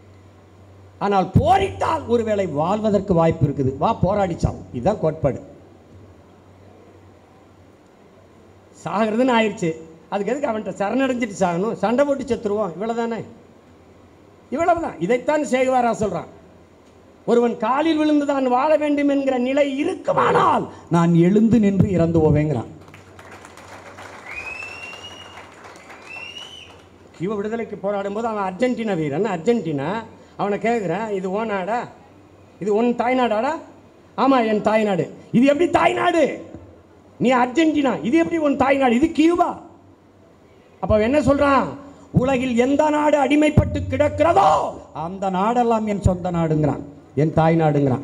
ஆனால் போரிட்டால் ஒருவேளை வாழ்வதற்கு வாய்ப்பு இருக்குது, வா போராடி சாவோம். இதுதான் கோட்பாடு. சாகிறதுன்னு ஆயிடுச்சு, அதுக்கு எதுக்கு அவன்கிட்ட சரணடைஞ்சிட்டு சாகணும்? சண்டை போட்டு செத்துருவோம், இவ்வளவுதானே, இவ்வளவுதான். இதைத்தான் சேகுவாரா சொல்றான். ஒருவன் காலில் விழுந்து தான் வாழ வேண்டும் என்கிற நிலை இருக்குமானால் நான் எழுந்து நின்று இறந்து போவேங்கிறான். கியூபா விடுதலைக்கு போராடும் போது அவன் அர்ஜென்டினா வீரன், அர்ஜென்டினா. அவனை கேட்குறேன், இது ஓ நாடா, இது உன் தாய்நாடாடா? ஆமாம், என் தாய்நாடு. இது எப்படி தாய்நாடு? நீ அர்ஜென்டினா, இது எப்படி உன் தாய்நாடு? இது கியூபா. அப்போ என்ன சொல்றான்? உலகில் எந்த நாடு அடிமைப்பட்டு கிடக்கிறதோ அந்த நாடெல்லாம் என் சொந்த நாடுங்கிறான், என் தாய்நாடுங்கிறான்.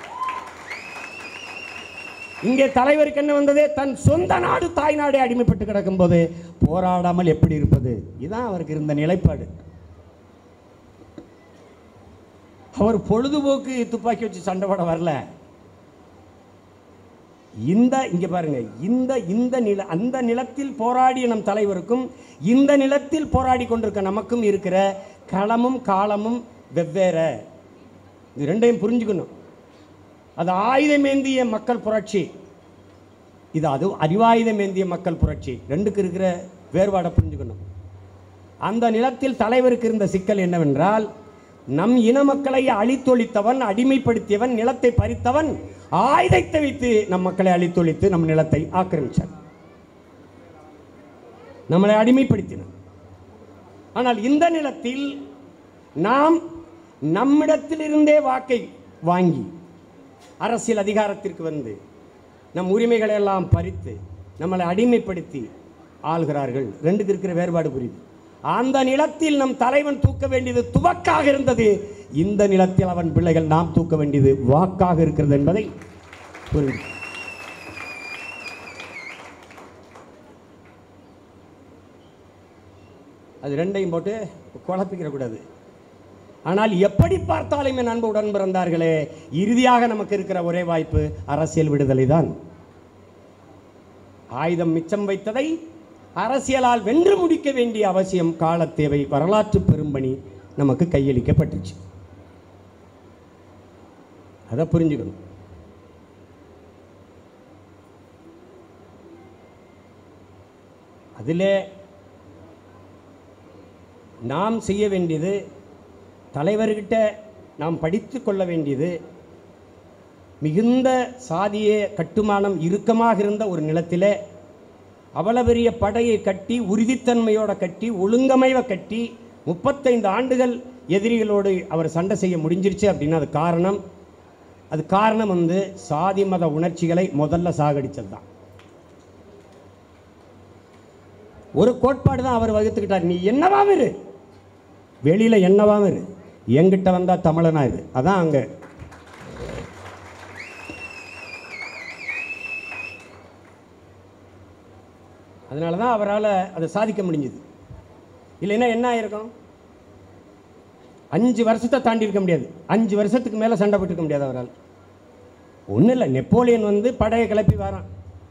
இங்கே தலைவருக்கு என்ன வந்தது? தன் சொந்த நாடு தாய்நாடு அடிமைப்பட்டு கிடக்கும் போது போராடாமல் எப்படி இருப்பது? இதுதான் அவருக்கு இருந்த நிலைப்பாடு. அவர் பொழுதுபோக்கு துப்பாக்கி வச்சு சண்டை போட வரல. இங்க பாருங்க, அந்த நிலத்தில் போராடிய நம் தலைவருக்கும் இந்த நிலத்தில் போராடி கொண்டிருக்க நமக்கும் இருக்கிற களமும் காலமும் வெவ்வேறு. இது ரெண்டையும் புரிஞ்சுக்கணும். அது ஆயுதமேந்திய மக்கள் புரட்சி, அது அறிவாயுதமேந்திய மக்கள் புரட்சி. ரெண்டுக்கு இருக்கிற வேறுபாடை புரிஞ்சுக்கணும். அந்த நிலத்தில் தலைவருக்கு இருந்த சிக்கல் என்னவென்றால், நம் இன மக்களை அழித்தொழித்தவன், அடிமைப்படுத்தியவன், நிலத்தை பறித்தவன் ஆயுதத்தை வைத்து நம் மக்களை அழித்தொழித்து நம் நிலத்தை ஆக்கிரமிச்சான், நம்மளை அடிமைப்படுத்தினான். ஆனால் இந்த நிலத்தில் நாம் நம்மிடத்திலிருந்தே வாக்கை வாங்கி அரசியல் அதிகாரத்திற்கு வந்து நம் உரிமைகளை எல்லாம் பறித்து நம்மளை அடிமைப்படுத்தி ஆள்கிறார்கள். ரெண்டுக்கு இருக்கிற வேறுபாடு புரியுது. அந்த நிலத்தில் நம் தலைவன் தூக்க வேண்டியது துவக்காக இருந்தது, இந்த நிலத்தில் அவன் பிள்ளைகள் நாம் தூக்க வேண்டியது வாக்காக இருக்கிறது என்பதை புரிந்து. அது ரெண்டையும் போட்டு குழப்பிக்கிற கூடாது. ஆனால் எப்படி பார்த்தாலும் என் அன்பு உடன் பிறந்தார்களே, இறுதியாக நமக்கு இருக்கிற ஒரே வாய்ப்பு அரசியல் விடுதலை தான். ஆயுதம் மிச்சம் வைத்ததை அரசியலால் வென்று முடிக்க வேண்டிய அவசியம், கால தேவை, வரலாற்று பெரும்பணி நமக்கு கையளிக்கப்பட்டுச்சு. அதை புரிஞ்சுக்கணும். அதில் நாம் செய்ய வேண்டியது, தலைவர்கிட்ட நாம் படித்து கொள்ள வேண்டியது, மிகுந்த சாதிய கட்டுமானம் இறுக்கமாக இருந்த ஒரு நிலத்தில் அவ்வளவு பெரிய படையை கட்டி, உறுதித்தன்மையோட கட்டி, ஒழுங்கமைவை கட்டி 35 ஆண்டுகள் எதிரிகளோடு அவர் சண்டை செய்ய முடிஞ்சிருச்சு அப்படின்னா அது காரணம் வந்து சாதி மத உணர்ச்சிகளை முதல்ல சாகடிச்சது தான். ஒரு கோட்பாடு தான் அவர் வகுத்துக்கிட்டார். நீ என்னவாம் இரு, வெளியில என்னவாம் இரு, எங்கிட்ட வந்தா தமிழனா இரு. அதான் அங்க அதனால தான் அவரால் அதை சாதிக்க முடிஞ்சது. இல்லைன்னா என்ன ஆயிருக்கும்? 5 வருஷத்தை தாண்டி இருக்க முடியாது. 5 வருஷத்துக்கு மேலே சண்டை போட்டுருக்க முடியாது அவரால். ஒன்றும் இல்லை, நெப்போலியன் வந்து படையை கிளப்பி வரான்.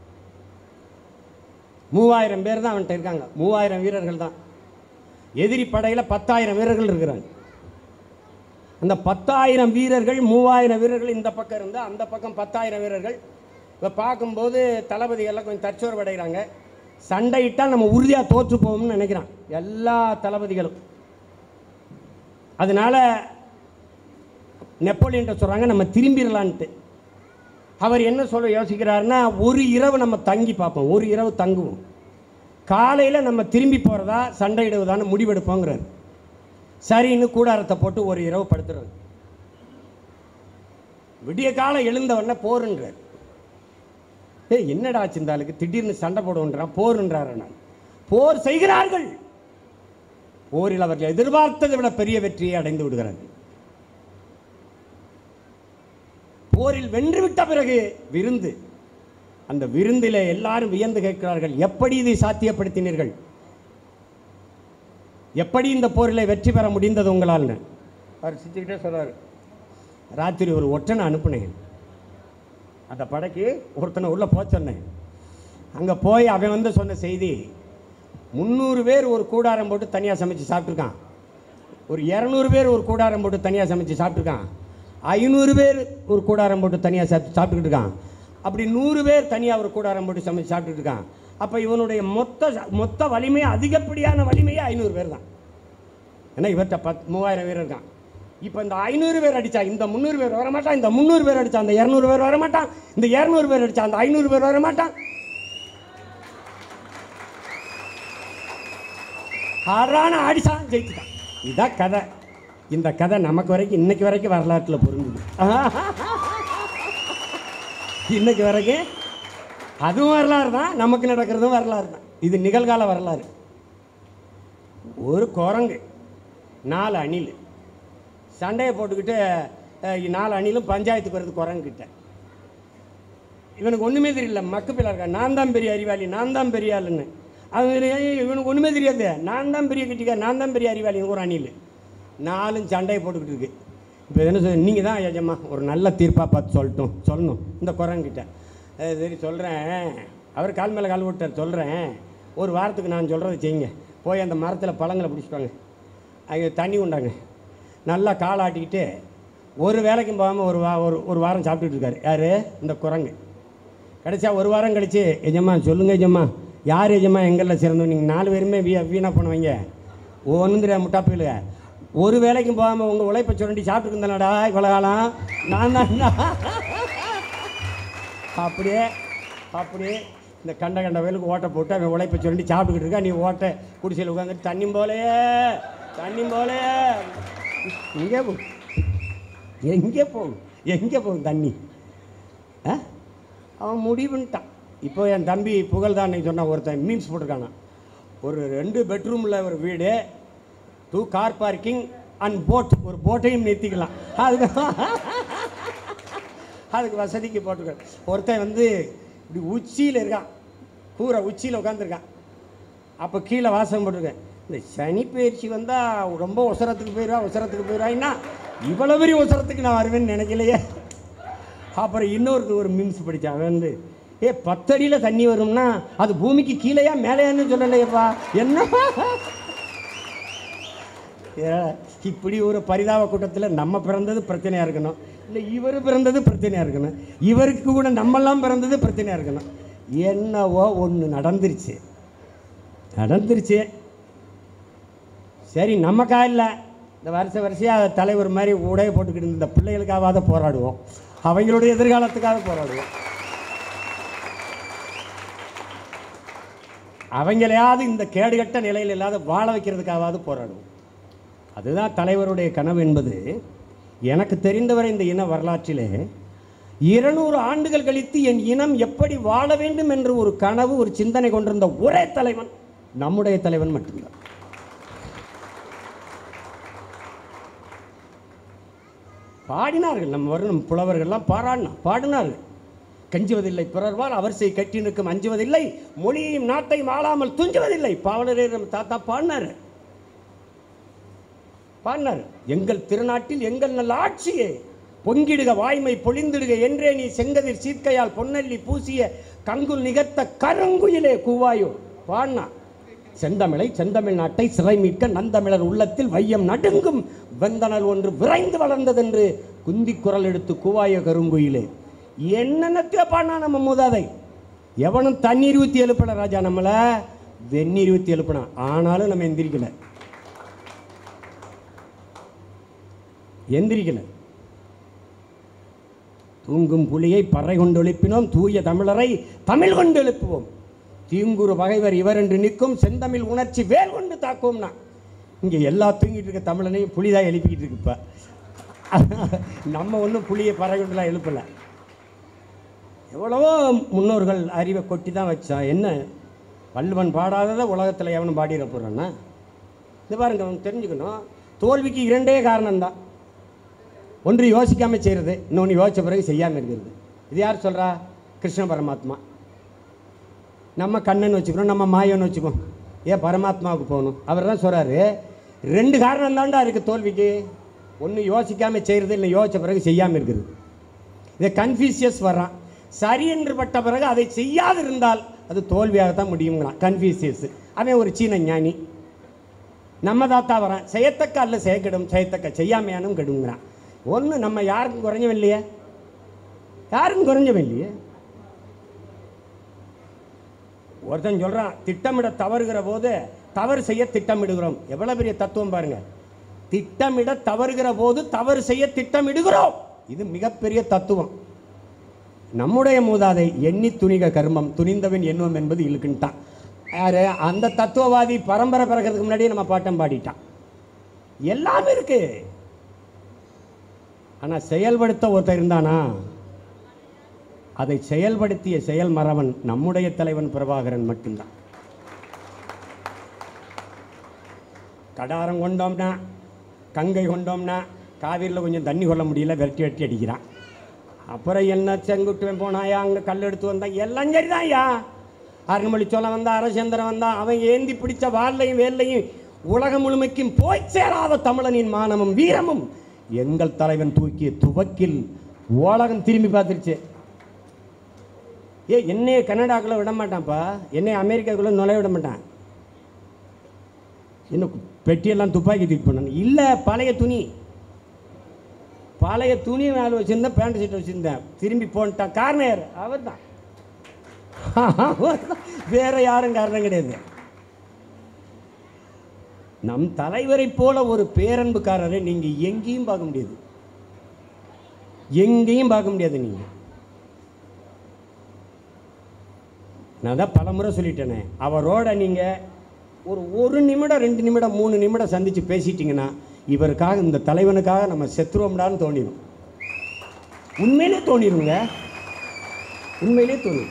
3000 பேர் தான் அவன்கிட்ட இருக்காங்க, 3000 வீரர்கள் தான். எதிரி படையில் 10,000 வீரர்கள் இருக்கிறாங்க. அந்த 10,000 வீரர்கள், 3000 வீரர்கள் இந்த பக்கம் இருந்தால் அந்த பக்கம் 10,000 வீரர்கள். இப்போ பார்க்கும்போது தளபதிகள்லாம் கொஞ்சம் தற்சோர்வு அடைகிறாங்க. சண்டையிட்டால் நம்ம உறுதியாக தோற்று போவோம்னு நினைக்கிறான் எல்லா தளபதிகளும். அதனால நெப்போலியன் சொல்கிறாங்க நம்ம திரும்பிடலான்ட்டு. அவர் என்ன சொல்ல யோசிக்கிறாருன்னா, ஒரு இரவு நம்ம தங்கி பார்ப்போம், ஒரு இரவு தங்குவோம், காலையில் நம்ம திரும்பி போகிறதா சண்டையிடுவதான்னு முடிவெடுப்போங்கிறார். சரின்னு கூடாரத்தை போட்டு ஒரு இரவு படுத்துறாரு. விடிய காலம் எழுந்தவொடனே போருன்றார். என்னடா சிந்தாளுக்கு திடீர்னு சண்டை போடுன்றான், போருன்றார். நான் போர் செய்கிறார்கள். போரில் அவர்கள் எதிர்பார்த்ததை விட பெரிய வெற்றியை அடைந்து விடுகிறார்கள். போரில் வென்றுவிட்ட பிறகு விருந்து, அந்த விருந்தில் எல்லாரும் வியந்து கேட்கிறார்கள், எப்படி இதை சாத்தியப்படுத்தினீர்கள், எப்படி இந்த போரில் வெற்றி பெற முடிந்தது உங்களால்? அவர் சிரிச்சுக்கிட்டே சொல்றாரு, ராத்திரி ஒரு ஒற்றனை அனுப்புனேன், அந்த படைக்கு ஒருத்தனை உள்ள போக சொன்னேன். அங்கே போய் அவன் வந்து சொன்ன செய்தி, 300 பேர் ஒரு கூடாரம் போட்டு தனியாக சமைச்சு சாப்பிட்ருக்கான், ஒரு 200 பேர் ஒரு கூடாரம் போட்டு தனியாக சமைச்சு சாப்பிட்ருக்கான், 500 பேர் ஒரு கூடாரம் போட்டு தனியாக சாப்பிட்டுக்கிட்டு இருக்கான், அப்படி 100 பேர் தனியாக ஒரு கூடாரம் போட்டு சமைச்சு சாப்பிட்டுட்டு இருக்கான். அப்போ இவனுடைய மொத்த வலிமை, அதிகப்படியான வலிமையே 500 பேர் தான். ஏன்னா இவர்கிட்ட 3000 பேர் இருக்கான். இப்போ இந்த 500 பேர் அடித்தா இந்த 300 பேர் வரமாட்டான், இந்த 300 பேர் அடித்தா அந்த 200 பேர் வரமாட்டான், இந்த 200 பேர் அடித்தா அந்த 500 பேர் வரமாட்டான். ஆறான அடிச்சான், ஜெயிச்சுட்டான். இதான் கதை. இந்த கதை நமக்கு வரைக்கும் இன்னைக்கு வரைக்கும் வரலாற்றில் பொருந்துது. இன்னைக்கு வரைக்கும் அதுவும் வரலாறு தான், நமக்கு நடக்கிறதும் வரலாறு தான். இது நிகழ்கால வரலாறு. ஒரு குரங்கு 4 அணில் சண்டையை போட்டுக்கிட்டு 4 அணிலும் பஞ்சாயத்துக்கு வருது குரங்குகிட்ட. இவனுக்கு ஒன்றுமே தெரியல, மக்குப்பிள்ளை இருக்கா, நான் தான் பெரிய அறிவாளி, நான் தான் பெரிய ஆளுன்னு. அது இவனுக்கு ஒன்றுமே தெரியாது, நான் தான் பெரிய கிட்டிக்கா, நான் தான் பெரிய அறிவாளின்னு ஒரு அணில். 4 சண்டையை போட்டுக்கிட்டு இருக்கு. இப்போ என்ன சொல்ல, நீங்கள் தான் ஏஜம்மா ஒரு நல்ல தீர்ப்பாக பார்த்து சொல்லணும் இந்த குரங்கிட்ட. சரி சொல்கிறேன். அவர் கால் மேலே கால் விட்டார். சொல்கிறேன், ஒரு வாரத்துக்கு நான் சொல்கிறத செய்யுங்க. போய் அந்த மரத்தில் பழங்களை பிடிச்சிட்டாங்க, அங்கே தண்ணி உண்டாங்க, நல்லா காலாட்டிக்கிட்டு ஒரு வேலைக்கும் போகாமல் ஒரு வாரம் சாப்பிட்டுட்டு இருக்காரு. யார்? இந்த குரங்கு. கடைசியா ஒரு வாரம் கழிச்சு, எஜம்மா சொல்லுங்கள் எஜம்மா, யார் எஜம்மா எங்களில் சிறந்தோம்? நீங்கள் 4 பேருமே வீணாக பண்ணுவீங்க, ஒன்றும் தெரியாது முட்டா போயிடுங்க. ஒரு வேலைக்கும் போகாமல் உங்கள் உழைப்பை சுரண்டி சாப்பிட்டு இருந்தேனடா இவ்வளோ காலம், நான் தான். அப்படியே இந்த கண்ட வேலுக்கு ஓட்டை போட்டு அவன் உழைப்பை சுரண்டி சாப்பிட்டுக்கிட்டு இருக்கா. நீ ஓட்டை குடிசையில் உட்காந்துட்டு தண்ணி போலையே எங்கே போகும் தண்ணி? அவன் முடிவுன்ட்டான். இப்போ என் தம்பி புகழ் தான் சொன்னான், ஒருத்தன் மீன்ஸ் போட்டிருக்கானா, ஒரு 2 பெட்ரூமில் ஒரு வீடு, 2 கார் பார்க்கிங் அண்ட் போட், ஒரு போட்டையும் நிறுத்திக்கலாம். அதுக்கு வசதிக்கு போட்டிருக்கான். ஒருத்தன் இப்படி உச்சியில் இருக்கான், கூரை உச்சியில் உட்காந்துருக்கான். அப்போ கீழே வாசகம் போட்டிருக்கேன், இந்த சனி பயிற்சி வந்தால் ரொம்ப உசரத்துக்கு போயிடுவான்னா இவ்வளோ பெரிய உசரத்துக்கு நான் வருவேன்னு நினைக்கலையே. அப்புறம் இன்னொருக்கு ஒரு மீன்ஸ் படித்தான். அவன் 10 அடியில் தண்ணி வரும்னா அது பூமிக்கு கீழேயா மேலேயான்னு சொல்லலையப்பா. என்ன இப்படி ஒரு பரிதாப கூட்டத்தில் நம்ம பிறந்தது பிரச்சனையாக இருக்கணும், இல்லை இவர் பிறந்தது பிரச்சனையாக இருக்கணும், இவருக்கு கூட நம்மெல்லாம் பிறந்தது பிரச்சனையாக இருக்கணும். என்னவோ ஒன்று நடந்துருச்சு. சரி நமக்கா இல்லை, இந்த வருஷையாக தலைவர் மாதிரி உடைய போட்டுக்கிட்டு இந்த பிள்ளைகளுக்காக போராடுவோம், அவங்களுடைய எதிர்காலத்துக்காக போராடுவோம், அவங்களையாவது இந்த கேடுகட்ட நிலையில் இல்லாத வாழ வைக்கிறதுக்காவது போராடுவோம். அதுதான் தலைவருடைய கனவு என்பது. எனக்கு தெரிந்தவரை இந்த இன வரலாற்றிலே 200 ஆண்டுகள் கழித்து என் இனம் எப்படி வாழ வேண்டும் என்று ஒரு கனவு, ஒரு சிந்தனை கொண்டிருந்த ஒரே தலைவன் நம்முடைய தலைவன் மட்டும்தான். பாடினார்கள், நம் புலவர்கள்லாம் பாடினார்கள். கஞ்சுவதில்லை பிறர்வால் அவர் செய் கட்டி நிற்கும் அஞ்சுவதில்லை, மொழியையும் நாட்டையும் ஆளாமல் துஞ்சுவதில்லை. பாவலரே நம்ம தாத்தா பாடினார். எங்கள் திருநாட்டில் எங்கள் நல்ல ஆட்சியே பொங்கிடுக வாய்மை பொழிந்திடுக என்றே நீ செங்கதிர் சீர்க்கையால் பொன்னல்லி பூசிய கங்குல் நிகர்த்த கருங்குயிலே கூவாயோ பாடினா. செந்தமிழ் நாட்டை சிறை மீட்க நந்தமிழர் உள்ளத்தில் வையம் நடுங்கும் வெந்தனல் ஒன்று விரைந்து வளர்ந்ததென்று குந்தி குரல் எடுத்து கூவாய கருங்குயிலே. என்னென்னத்தையோ பாடினா நம்ம மூதாதை. எவனும் தண்ணீர் ஊற்றி எழுப்பல ராஜா, நம்மளை வெந்நீர் ஊற்றி எழுப்பினா. ஆனாலும் நம்ம எந்திரிக்கல. தூங்கும் புலியை பறை கொண்டு எழுப்பினோம், தூய தமிழரை தமிழ் கொண்டு எழுப்புவோம். தீங்குறு பகைவர் இவர் என்று நிற்கும் செந்தமிழ் உணர்ச்சி வேல் கொண்டு தாக்குவோம்னா. இங்கே எல்லா தூங்கிட்டு இருக்க தமிழனையும் புலிதான் எழுப்பிக்கிட்டு இருக்கு. இப்போ நம்ம ஒன்றும் புலியை பறை கொண்டுலாம் எழுப்பலை. எவ்வளவோ முன்னோர்கள் அறிவை கொட்டி தான் வச்சான். என்ன வள்ளுவன் பாடாததை உலகத்தில் எவனும் பாடிட போகிறான்னா? இது பாருங்க, அவன் தெரிஞ்சுக்கணும், தோல்விக்கு 2 காரணம்தான். ஒன்று யோசிக்காமல் செய்கிறது, இன்னொன்று யோசித்த பிறகு செய்யாமல் இருக்கிறது. இது யார் சொல்கிறா? கிருஷ்ண பரமாத்மா. நம்ம கண்ணன் வச்சுக்கணும், நம்ம மாயன்னு வச்சுக்கோம், ஏன் பரமாத்மாவுக்கு போகணும்? அவர் தான் சொல்கிறாரு, 2 காரணம் தான்டா இருக்குது தோல்விக்கு. ஒன்று யோசிக்காமல் செய்கிறது, இல்லை யோசித்த பிறகு செய்யாமல் இருக்கிறது. இதை கன்ஃபியூசியஸ் வர்றான். சரி என்று பட்ட பிறகு அதை செய்யாது இருந்தால் அது தோல்வியாகத்தான் முடியுங்கிறான் கன்ஃபியூசியஸ். அவன் ஒரு சீன ஞானி. நம்ம தாத்தா வரான், செய்யத்தக்க அல்ல செய்யக்கிடும், செய்யத்தக்க செய்யாமையானும் கெடுங்கிறான். ஒன்று நம்ம யாருக்கும் குறைஞ்சவன் இல்லையே, ஒருத்தன் சொல்றான், திட்டமிட தவறுகிற போது தவறு செய்ய திட்டமிடுகிறோம். எவ்வளவு பெரிய தத்துவம் பாருங்க. திட்டமிட தவறுகிற போது தவறு செய்ய திட்டமிடுகிறோம். இது மிகப்பெரிய தத்துவம். நம்முடைய மூதாதை எண்ணி துணிக கர்மம் துணிந்தவன் எண்ணுவம் என்பது இழுக்குன்ட்டான். யாரு? அந்த தத்துவவாதி பரம்பரை பிறக்கிறதுக்கு முன்னாடியே நம்ம பாட்டம் பாடிட்டான். எல்லாமே இருக்கு. ஆனா செயல்படுத்த ஒருத்தர் இருந்தானா, அதை செயல்படுத்திய செயல் மறவன் நம்முடைய தலைவன் பிரபாகரன் மட்டும்தான். கடாரம் கொண்டோம்னா, கங்கை கொண்டோம்னா, காவிரியில் கொஞ்சம் தண்ணி கொள்ள முடியல, வெட்டி வெட்டி அடிக்கிறான். அப்புறம் என்ன செங்குட்டுவன் போனாயா, அங்கே கல் எடுத்து வந்தான், எல்லாம் சரிதான். ஐயா அருண்மொழி சோழன் வந்தான், அரசேந்திரன் வந்தான், அவன் ஏந்தி பிடிச்ச வாள்லையும் வேல்லையும் உலகம் முழுமைக்கும் போய் சேராத தமிழனின் மானமும் வீரமும் எங்கள் தலைவன் தூக்கிய துவக்கில் உலகம் திரும்பி பார்த்துருச்சு. என்னைய கனடாக்குள்ள விட மாட்டான்ப்பா, என்னை அமெரிக்காக்குள்ள நுழைய விட மாட்டான். இன்னும் பெட்டியெல்லாம் துப்பாக்கி தூக்கி பண்ண இல்லை. பழைய துணி மேலே வச்சுருந்தேன், பேண்ட் சீட்டை வச்சுருந்தேன், திரும்பி போன்ட்டான். காரணம் யார்? அவர் தான். வேற யாரும் காரணம் கிடையாது. நம் தலைவரை போல ஒரு பேரன்புக்காரரை நீங்க எங்கேயும் பார்க்க முடியாது, எங்கேயும் பார்க்க முடியாது. நீங்க நான் தான் பலமுறை சொல்லிட்டேனே, அவரோட நீங்க ஒரு நிமிடம் 2 நிமிடம் 3 நிமிடம் சந்திச்சு பேசிட்டீங்கன்னா இவருக்காக, இந்த தலைவனுக்காக நம்ம செத்துருவோம்டான்னு தோணிடும். உண்மையிலே தோணிடுங்க, உண்மையிலே தோணும்.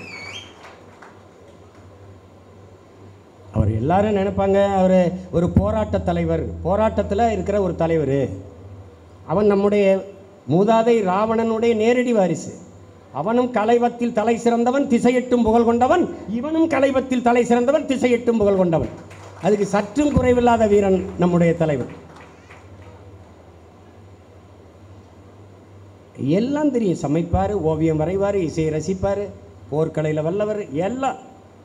அவர் எல்லாரும் நினைப்பாங்க அவர் ஒரு போராட்ட தலைவர், போராட்டத்தில் இருக்கிற ஒரு தலைவர். அவன் நம்முடைய மூதாதை ராவணனுடைய நேரடி வாரிசு. அவனும் கலைவத்தில் தலை சிறந்தவன், திசையெட்டும் புகழ் கொண்டவன். இவனும் கலைவத்தில் தலை சிறந்தவன், திசையெட்டும் புகழ் கொண்டவன். அதுக்கு சற்றும் குறைவில்லாத வீரன் நம்முடைய தலைவன். எல்லாம் தெரியும். சமைப்பார், ஓவியம் வரைவார், இசையை ரசிப்பார், போர்க்கலையில் வல்லவர், எல்லாம்.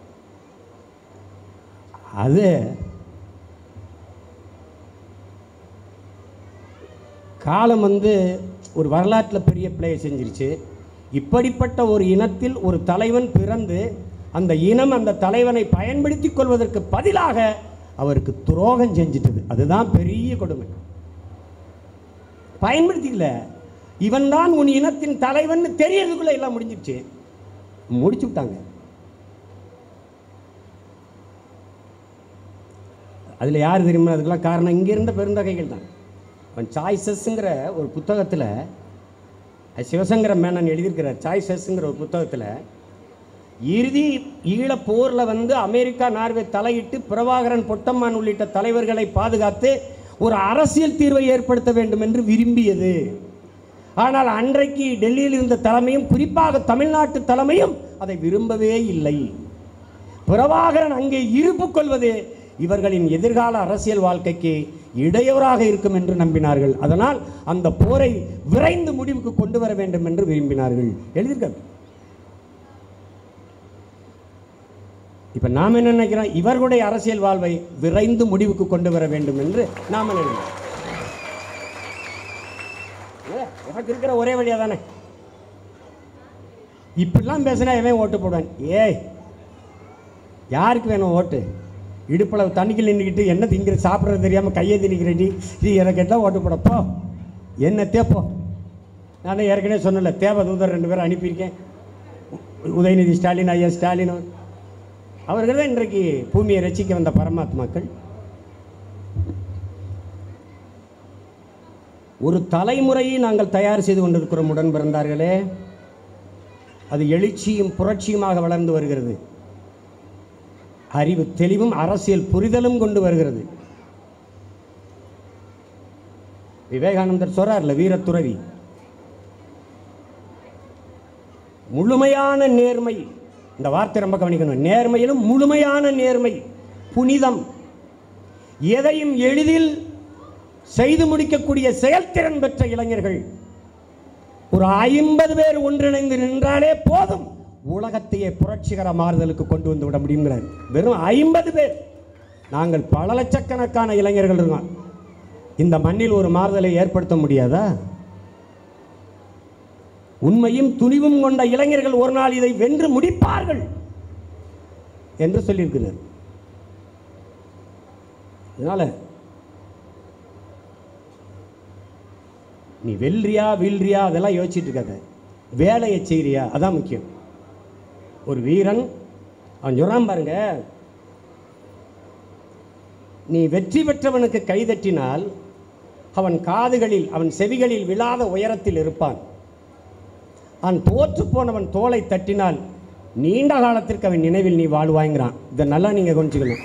அது காலம் ஒரு வரலாற்றில் பெரிய பிளே செஞ்சிருச்சு. இப்படிப்பட்ட ஒரு இனத்தில் ஒரு தலைவன் பிறந்து அந்த இனம் அந்த தலைவனை பயன்படுத்தி கொள்வதற்கு பதிலாக அவருக்கு துரோகம் செஞ்சிட்டது. அதுதான் பெரிய கொடுமை. பயன்படுத்திக்கல, இவன் தான் உன் இனத்தின் தலைவன் தெரியறதுக்குள்ள எல்லாம் முடிஞ்சிருச்சு, முடிச்சு விட்டாங்க. அதில் யார் தெரியுமா? அதுக்கெல்லாம் காரணம் இங்கே இருந்த பெருந்தகைகள் தான். அவன் சாய்ஸஸ்ங்கிற ஒரு புத்தகத்தில், சிவசங்கர மேனன் எழுதியிருக்கிறார். சாய்ஸஸ்ங்கிற ஒரு புத்தகத்தில் இறுதி ஈழப்போரில் அமெரிக்கா நார்வே தலையிட்டு பிரபாகரன் பொட்டம்மான் உள்ளிட்ட தலைவர்களை பாதுகாத்து ஒரு அரசியல் தீர்வை ஏற்படுத்த வேண்டும் என்று விரும்பியது. ஆனால் அன்றைக்கு டெல்லியில் இருந்த தலைமையும் குறிப்பாக தமிழ்நாட்டு தலைமையும் அதை விரும்பவே இல்லை. பிரபாகரன் அங்கே இருப்பு கொள்வது இவர்களின் எதிர்கால அரசியல் வாழ்க்கைக்கு இடையூறாக இருக்கும் என்று நம்பினார்கள். அதனால் அந்த போரை விரைந்து முடிவுக்கு கொண்டு வர வேண்டும் என்று விரும்பினார்கள். எழுதியிருக்க. இப்ப நாம் என்ன நினைக்கிறோம்? இவர்களுடைய அரசியல் வாழ்வை விரைந்து முடிவுக்கு கொண்டு வர வேண்டும் என்று நாம நினைக்கிறோம். எனக்கு இருக்கிற ஒரே வழியா தானே. இப்படிலாம் பேசினா எவன் ஓட்டு போடுவேன்? யாருக்கு வேணும் ஓட்டு? இடுப்பளவு தண்ணிக்கு நின்றுக்கிட்டு என்ன திங்கிற சாப்பிட்றது தெரியாமல் கையை திணிக்கிறேன். நீ எனக்கு எல்லாம் ஓட்டு போடப்போ என்ன தேப்போ. நான் ஏற்கனவே சொன்னல, தேவ தூதர் 2 பேரும் அனுப்பியிருக்கேன். உதயநிதி ஸ்டாலின், ஐயா ஸ்டாலின், அவர்கள் தான் இன்றைக்கு பூமியை ரசிக்க வந்த பரமாத்மாக்கள். ஒரு தலைமுறையை நாங்கள் தயார் செய்து கொண்டிருக்கிறோம் உடன் பிறந்தார்களே. அது எழுச்சியும் புரட்சியுமாக வளர்ந்து வருகிறது. அறிவு தெளிவும் அரசியல் புரிதலும் கொண்டு வருகிறது. விவேகானந்தர் சொல்றார்ல, வீரத்துறவி, முழுமையான நேர்மை. இந்த வார்த்தை ரொம்ப கவனிக்கணும். நேர்மையிலும் முழுமையான நேர்மை, புனிதம், எதையும் எளிதில் செய்து முடிக்கக்கூடிய செயல்திறன் பெற்ற இளைஞர்கள் ஒரு 50 பேர் ஒன்றிணைந்து நின்றாலே போதும், உலகத்தையே புரட்சிகர மாறுதலுக்கு கொண்டு வந்து விட முடியுங்கிறார். வெறும் 50 பேர். நாங்கள் பல லட்சக்கணக்கான இளைஞர்கள் இருக்கோம். இந்த மண்ணில் ஒரு மாறுதலை ஏற்படுத்த முடியாதா? உண்மையும் துணிவும் கொண்ட இளைஞர்கள் ஒரு நாள் இதை வென்று முடிப்பார்கள். என்று சொல்லியிருக்கிறார். அதனால நீ வெல்றியா வீழ்றியா அதெல்லாம் யோசிச்சுட்டு இருக்காத, வேலையை செய்கிறியா அதான் முக்கியம். ஒரு வீரன் அவன் சொல்றான் பாருங்க, நீ வெற்றி பெற்றவனுக்கு கைதட்டினால் அவன் காதுகளில் அவன் செவிகளில் விழாத உயரத்தில் இருப்பான். அவன் தோற்று போனவன் தோலை தட்டினால் நீண்ட காலத்திற்கு அவன் நினைவில் நீ வாழ்வாய்ங்கிறான். இதை நல்லா நீங்க கொஞ்சிக்கணும்.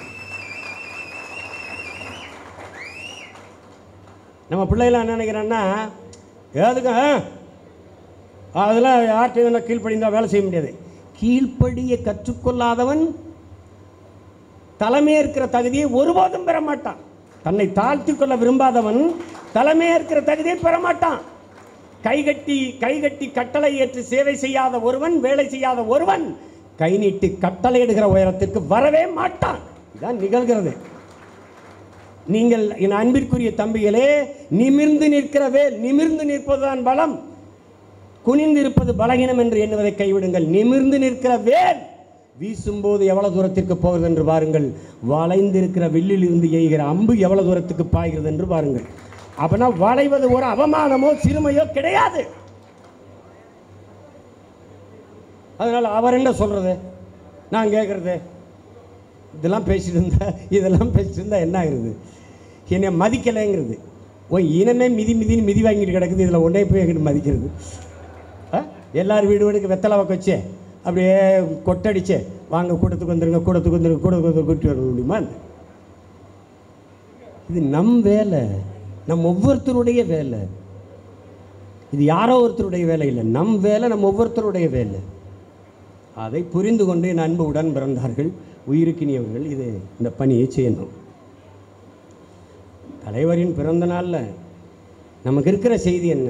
நம்ம பிள்ளைகளாம் என்ன நினைக்கிறான்னா, ஏதுக்கு அதெல்லாம் யார்கிட்ட கீழ்ப்படிந்தா வேலை செய்ய முடியாது. கீழ்ப்படியை கற்றுக்கொள்ளாதவன் தலைமையேற்கிற தகுதியை ஒருபோதும் பெற மாட்டான். தன்னை தாழ்த்தி கொள்ள விரும்பாதவன் தலைமையேற்கிற தகுதியை பெற மாட்டான். கைகட்டி கட்டளை ஏற்று சேவை செய்யாத ஒருவன், வேலை செய்யாத ஒருவன் கை நீட்டி கட்டளையிடுகிற உயரத்திற்கு வரவே மாட்டான். இதான் நிகழ்கிறது. நீங்கள் என் அன்பிற்குரிய தம்பிகளே, நிமிர்ந்து நிற்கிற வேல், நிமிர்ந்து நிற்பதுதான் பலம், குனிந்து இருப்பது பலகீனம் என்று எண்ணுவதை கைவிடுங்கள். நிமிர்ந்து நிற்கிற வேல் வீசும்போது எவ்வளவு தூரத்திற்கு போகிறது என்று பாருங்கள். வளைந்திருக்கிற வில்லில் இருந்து எய்கிற அம்பு எவ்வளவு தூரத்துக்கு பாய்கிறது என்று பாருங்கள். அப்பனா வளைவது ஒரு அவமானமோ சிறுமையோ கிடையாது. அதனால அவர் என்ன சொல்றது, நான் கேட்கறது, இதெல்லாம் பேசிட்டு இருந்தா என்ன ஆகுறது, என்னை மதிக்கலைங்கிறது. இனமே மிதி வாங்கிட்டு கிடக்குது, இதில் ஒன்றே போய் மதிக்கிறது. எல்லாரும் வீடுக்கு வெத்தலை வச்சு அப்படியே கொட்டடிச்சு வாங்க கூட்டத்துக்கு வந்துருங்க கூட்டி வர முடியுமா? இது நம் வேலை, நம் ஒவ்வொருத்தருடைய வேலை. இது யாரோ ஒருத்தருடைய வேலை இல்லை, நம் வேலை, நம் ஒவ்வொருத்தருடைய வேலை. அதை புரிந்து கொண்டு என் அன்பு உடன் பிறந்தார்கள் உயிருக்கினியவர்கள் இது இந்த பணியை செய்யணும். தலைவரின் பிறந்த நாளில் நமக்கு இருக்கிற செய்தி என்ன?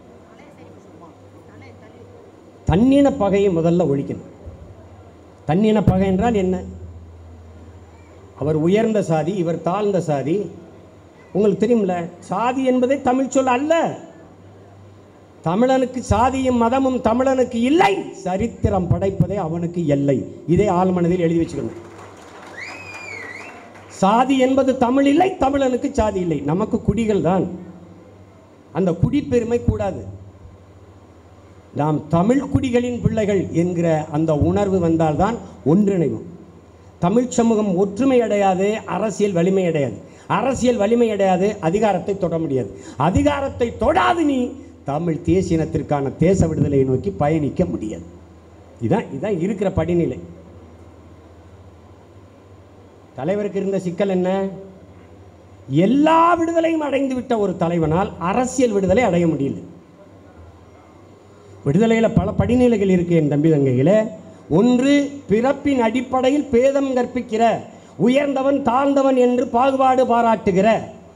தன்னின பகையை முதல்ல ஒழிக்கணும். தன்னின பகை என்றால் என்ன? அவர் உயர்ந்த சாதி, இவர் தாழ்ந்த சாதி. உங்களுக்கு தெரியுமில்ல, சாதி என்பதை தமிழ் சொல் அல்ல. தமிழனுக்கு சாதியும் மதமும் தமிழனுக்கு இல்லை, சரித்திரம் படைப்பதே அவனுக்கு எல்லை. இதை ஆழ்மனதில் எழுதி வச்சுக்கணும். சாதி என்பது தமிழ் இல்லை, தமிழனுக்கு சாதி இல்லை. நமக்கு குடிகள் தான், அந்த குடிப்பெருமை கூடாது. நாம் தமிழ் குடிகளின் பிள்ளைகள் என்கிற அந்த உணர்வு வந்தால்தான் ஒன்றிணைவும். தமிழ் சமூகம் ஒற்றுமை அடையாது, அரசியல் வலிமை அடையாது. அரசியல் வலிமை அடையாது, அதிகாரத்தை தொட முடியாது. அதிகாரத்தை தொடாது நீ தமிழ் தேசியனத்திற்கான தேச விடுதலையை நோக்கி பயணிக்க முடியாது. இதான் இருக்கிற படிநிலை. தலைவருக்கு இருந்த சிக்கல் என்ன? எல்லா விடுதலையும் அடைந்து விட்ட ஒரு தலைவனால் அரசியல் விடுதலை அடைய முடியல. விடுதலையில் பல படிநிலைகள் இருக்கு என் தம்பி தங்கைகளே. ஒன்று, பிறப்பின் அடிப்படையில் பேதம் கற்பிக்கிற, உயர்ந்தவன் தாழ்ந்தவன் என்று பாகுபாடு பாராட்டுகிற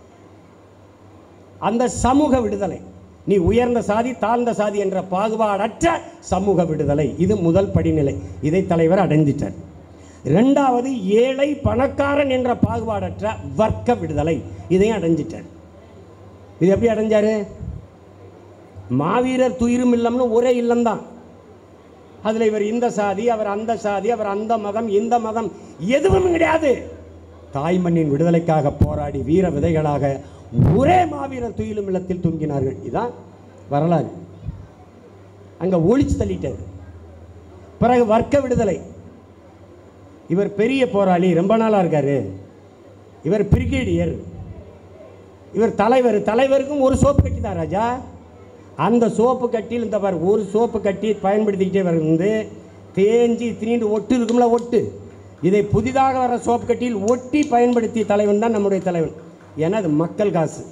அந்த சமூக விடுதலை. நீ உயர்ந்த சாதி தாழ்ந்த சாதி என்ற பாகுபாடற்ற சமூக விடுதலை, இது முதல் படிநிலை. இதை தலைவர் அடைஞ்சிட்டார். இரண்டாவது, ஏழை பணக்காரன் என்ற பாகுபாடற்ற வர்க்க விடுதலை, இதையும் அடைஞ்சிட்டார். இது எப்படி அடைஞ்சாரு? மாவீரர் துயிரும் இல்லம்னு ஒரே இல்லம்தான். அதில் இவர் இந்த சாதி, அவர் அந்த சாதி, அவர் அந்த மதம், இந்த மதம் எதுவும் கிடையாது. தாய்மண்ணின் விடுதலைக்காக போராடி வீர விதைகளாக ஒரே மாவீரர் துயிலும் இல்லத்தில் தூங்கினார்கள். இதுதான் வரலாறு. அங்கே ஒழிச்சு தள்ளிட்டார். பிறகு வர்க்க விடுதலை. இவர் பெரிய போராளி, ரொம்ப நாளாக இருக்காரு. இவர் பிரிகேடியர், இவர் தலைவர். தலைவருக்கும் ஒரு சோப்பு கட்டி தான் ராஜா. அந்த சோப்பு கட்டியில் இந்த ஒரு சோப்பு கட்டி பயன்படுத்திக்கிட்டே வந்து தேஞ்சி திணீண்டு ஒட்டு இருக்கும்ல, ஒட்டு. இதை புதிதாக வர சோப்பு கட்டியில் ஒட்டி பயன்படுத்திய தலைவன் தான் நம்முடைய தலைவன். ஏன்னா அது மக்கள் காசு.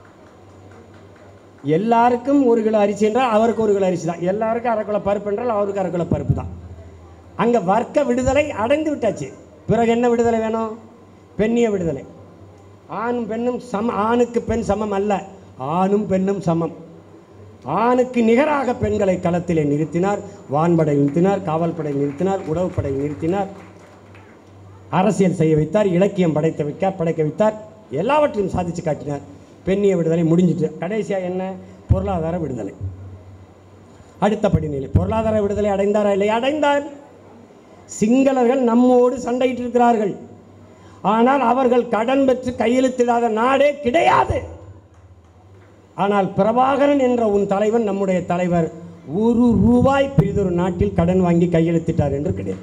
எல்லாருக்கும் 1 கிலோ அரிசி என்றால் அவருக்கு 1 கிலோ அரிசி தான். எல்லாருக்கும் 1/2 கிலோ பருப்பு என்றால் அவருக்கு 1/2 கிலோ பருப்பு தான். அங்கே வர்க்க விடுதலை அடைந்து விட்டாச்சு. பிறகு என்ன விடுதலை வேணும்? பெண்ணிய விடுதலை. ஆணும் பெண்ணும் ஆணுக்கு பெண் சமம் அல்ல, ஆணும் பெண்ணும் சமம். ஆணுக்கு நிகராக பெண்களை களத்திலே நிறுத்தினார். வான்படை நிறுத்தினார், காவல்படை நிறுத்தினார், உளவுப்படை நிறுத்தினார், அரசியல் செய்ய வைத்தார், இலக்கியம் படைக்க வைத்தார், எல்லாவற்றையும் சாதித்து காட்டினார். பெண்ணிய விடுதலை முடிஞ்சிட்டு. கடைசியாக என்ன? பொருளாதார விடுதலை. அடுத்த படிநிலை. பொருளாதார விடுதலை அடைந்தாரா? இல்லை, அடைந்தார். சிங்களர்கள் நம்மோடு சண்டையிட்டு இருக்கிறார்கள். ஆனால் அவர்கள் கடன் பெற்று கையெழுத்திடாத நாடே கிடையாது. ஆனால் பிரபாகரன் என்ற உன் தலைவன், நம்முடைய தலைவர், ₹1 பெரிதொரு நாட்டில் கடன் வாங்கி கையெழுத்திட்டார் என்று கிடையாது.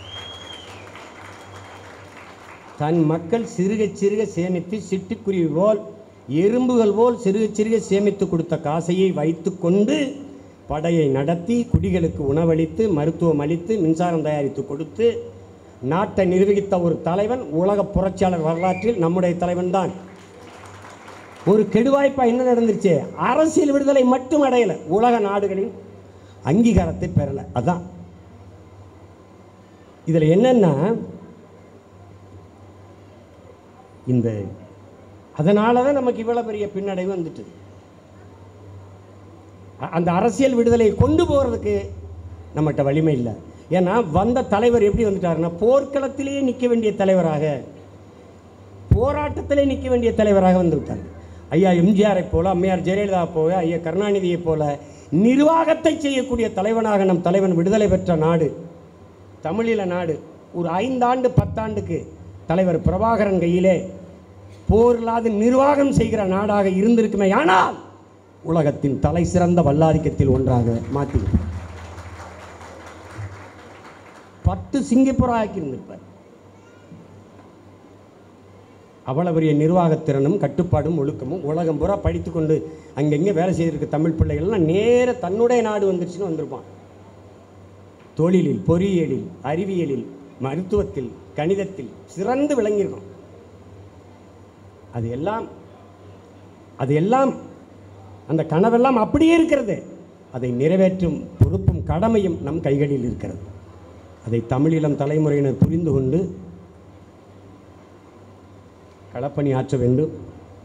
தன் மக்கள் சிறுக சிறுக சேமித்து சிட்டுக்குருவி போல் எறும்புகள் போல் சிறுக சிறுக சேமித்து கொடுத்த காசையை வைத்து கொண்டு படையை நடத்தி குடிகளுக்கு உணவளித்து மருத்துவம் அளித்து மின்சாரம் தயாரித்து கொடுத்து நாட்டை நிர்வகித்த ஒரு தலைவன் உலக புரட்சியாளர் வரலாற்றில் நம்முடைய தலைவன் தான். ஒரு கெடுவாய்ப்பா என்ன நடந்துருச்சு? அரசியல் விடுதலை மட்டும் அடையலை, உலக நாடுகளின் அங்கீகாரத்தை பெறலை. அதான் இதில் என்னன்னா, இந்த அதனால தான் நமக்கு இவ்வளோ பெரிய பின்னடைவு வந்துட்டு. அந்த அரசியல் விடுதலையை கொண்டு போகிறதுக்கு நம்மகிட்ட வலிமை இல்லை. ஏன்னா வந்த தலைவர் எப்படி வந்துட்டாருன்னா, போர்க்களத்திலேயே நிற்க வேண்டிய தலைவராக, போராட்டத்திலே நிற்க வேண்டிய தலைவராக வந்து விட்டார். ஐயா எம்ஜிஆரை போல, அம்மையார் ஜெயலலிதா போல, ஐயா கருணாநிதியை போல நிர்வாகத்தை செய்யக்கூடிய தலைவனாக நம் தலைவன் விடுதலை பெற்ற நாடு தமிழீழ நாடு. ஒரு 5 ஆண்டு 10 ஆண்டுக்கு தலைவர் பிரபாகரன் கையிலே போர் இல்லாத நிர்வாகம் செய்கிற நாடாக இருந்திருக்குமே, ஆனால் உலகத்தின் தலை சிறந்த வல்லாதிக்கத்தில் ஒன்றாக மாற்றி 10 சிங்கப்பூர் ஆக்கியிருந்திருப்பார். அவ்வளவு பெரிய நிர்வாகத்திறனும் கட்டுப்பாடும் ஒழுக்கமும் உலகம் பூரா படித்து கொண்டு அங்கங்கே வேலை செய்திருக்க தமிழ் பிள்ளைகள்லாம் நேர தன்னுடைய நாடு வந்துருச்சுன்னு வந்திருப்பான். தொழிலில், பொறியியலில், அறிவியலில், மருத்துவத்தில், கணிதத்தில் சிறந்து விளங்கியிருக்கும். அது எல்லாம் அந்த கனவெல்லாம் அப்படியே இருக்கிறது. அதை நிறைவேற்றும் பொறுப்பும் கடமையும் நம் கைகளில் இருக்கிறது. அதை தமிழீழம் தலைமுறையினர் புரிந்து கொண்டு களப்பணி ஆற்ற வேண்டும்.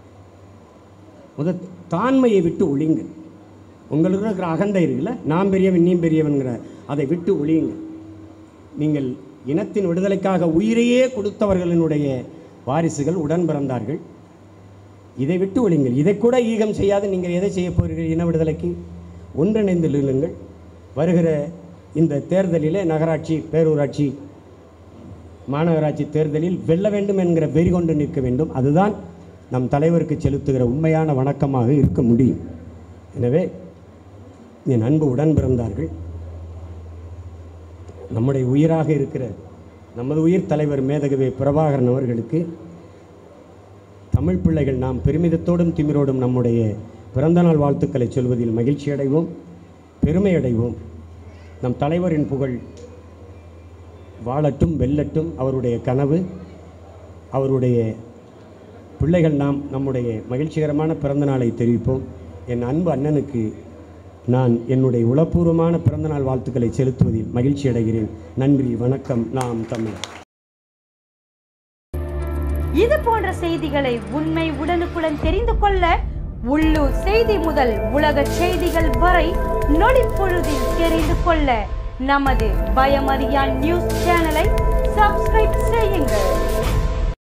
முதல் தாண்மையை விட்டு ஒழிங்க. உங்களுக்கு இருக்கிற அகந்தை இருக்குல்ல, நான் பெரியவன் நீ பெரியவன்கிற, அதை விட்டு ஒழியுங்க. நீங்கள் இனத்தின் விடுதலைக்காக உயிரையே கொடுத்தவர்களினுடைய வாரிசுகள், உடன் பிறந்தார்கள். இதை விட்டு ஒழிங்கள். இதை கூட ஈகம் செய்யாது நீங்கள் எதை செய்ய போகிறீர்கள்? இன விடுதலைக்கு ஒன்றிணைந்து நில்லுங்கள். வருகிற இந்த தேர்தலிலே நகராட்சி, பேரூராட்சி, மாநகராட்சி தேர்தலில் வெல்ல வேண்டும் என்கிற வெறி கொண்டு நிற்க வேண்டும். அதுதான் நம் தலைவருக்கு செலுத்துகிற உண்மையான வணக்கமாக இருக்க முடியும். எனவே என் அன்பு உடன் பிறந்தார்கள், நம்முடைய உயிராக இருக்கிற நமது உயிர் தலைவர் மேதகவே பிரபாகரன் அவர்களுக்கு தமிழ் பிள்ளைகள் நாம் பெருமிதத்தோடும் திமிரோடும் நம்முடைய பிறந்தநாள் வாழ்த்துக்களை சொல்வதில் மகிழ்ச்சி அடைவோம், பெருமை அடைவோம். நம் தலைவரின் புகழ் வாழட்டும், வெல்லட்டும். அவருடைய கனவு, அவருடைய பிள்ளைகள் நாம் நம்முடைய மகிழ்ச்சிகரமான பிறந்தநாளை தெரிவிப்போம். என் அன்பு அண்ணனுக்கு நான் என்னுடைய உளப்பூர்வமான பிறந்தநாள் வாழ்த்துக்களை செலுத்துவதில் மகிழ்ச்சி அடைகிறேன். நன்றி, வணக்கம். நாம் தமிழ். இது போன்ற செய்திகளை உண்மை உடனுக்குடன் தெரிந்து கொள்ள உள்ளூர் செய்தி முதல் உலக செய்திகள் வரை நொடிப்பொழுதில் தெரிந்து கொள்ள நமது பயமறியான் நியூஸ் சேனலை சப்ஸ்கிரைப் செய்யுங்கள்.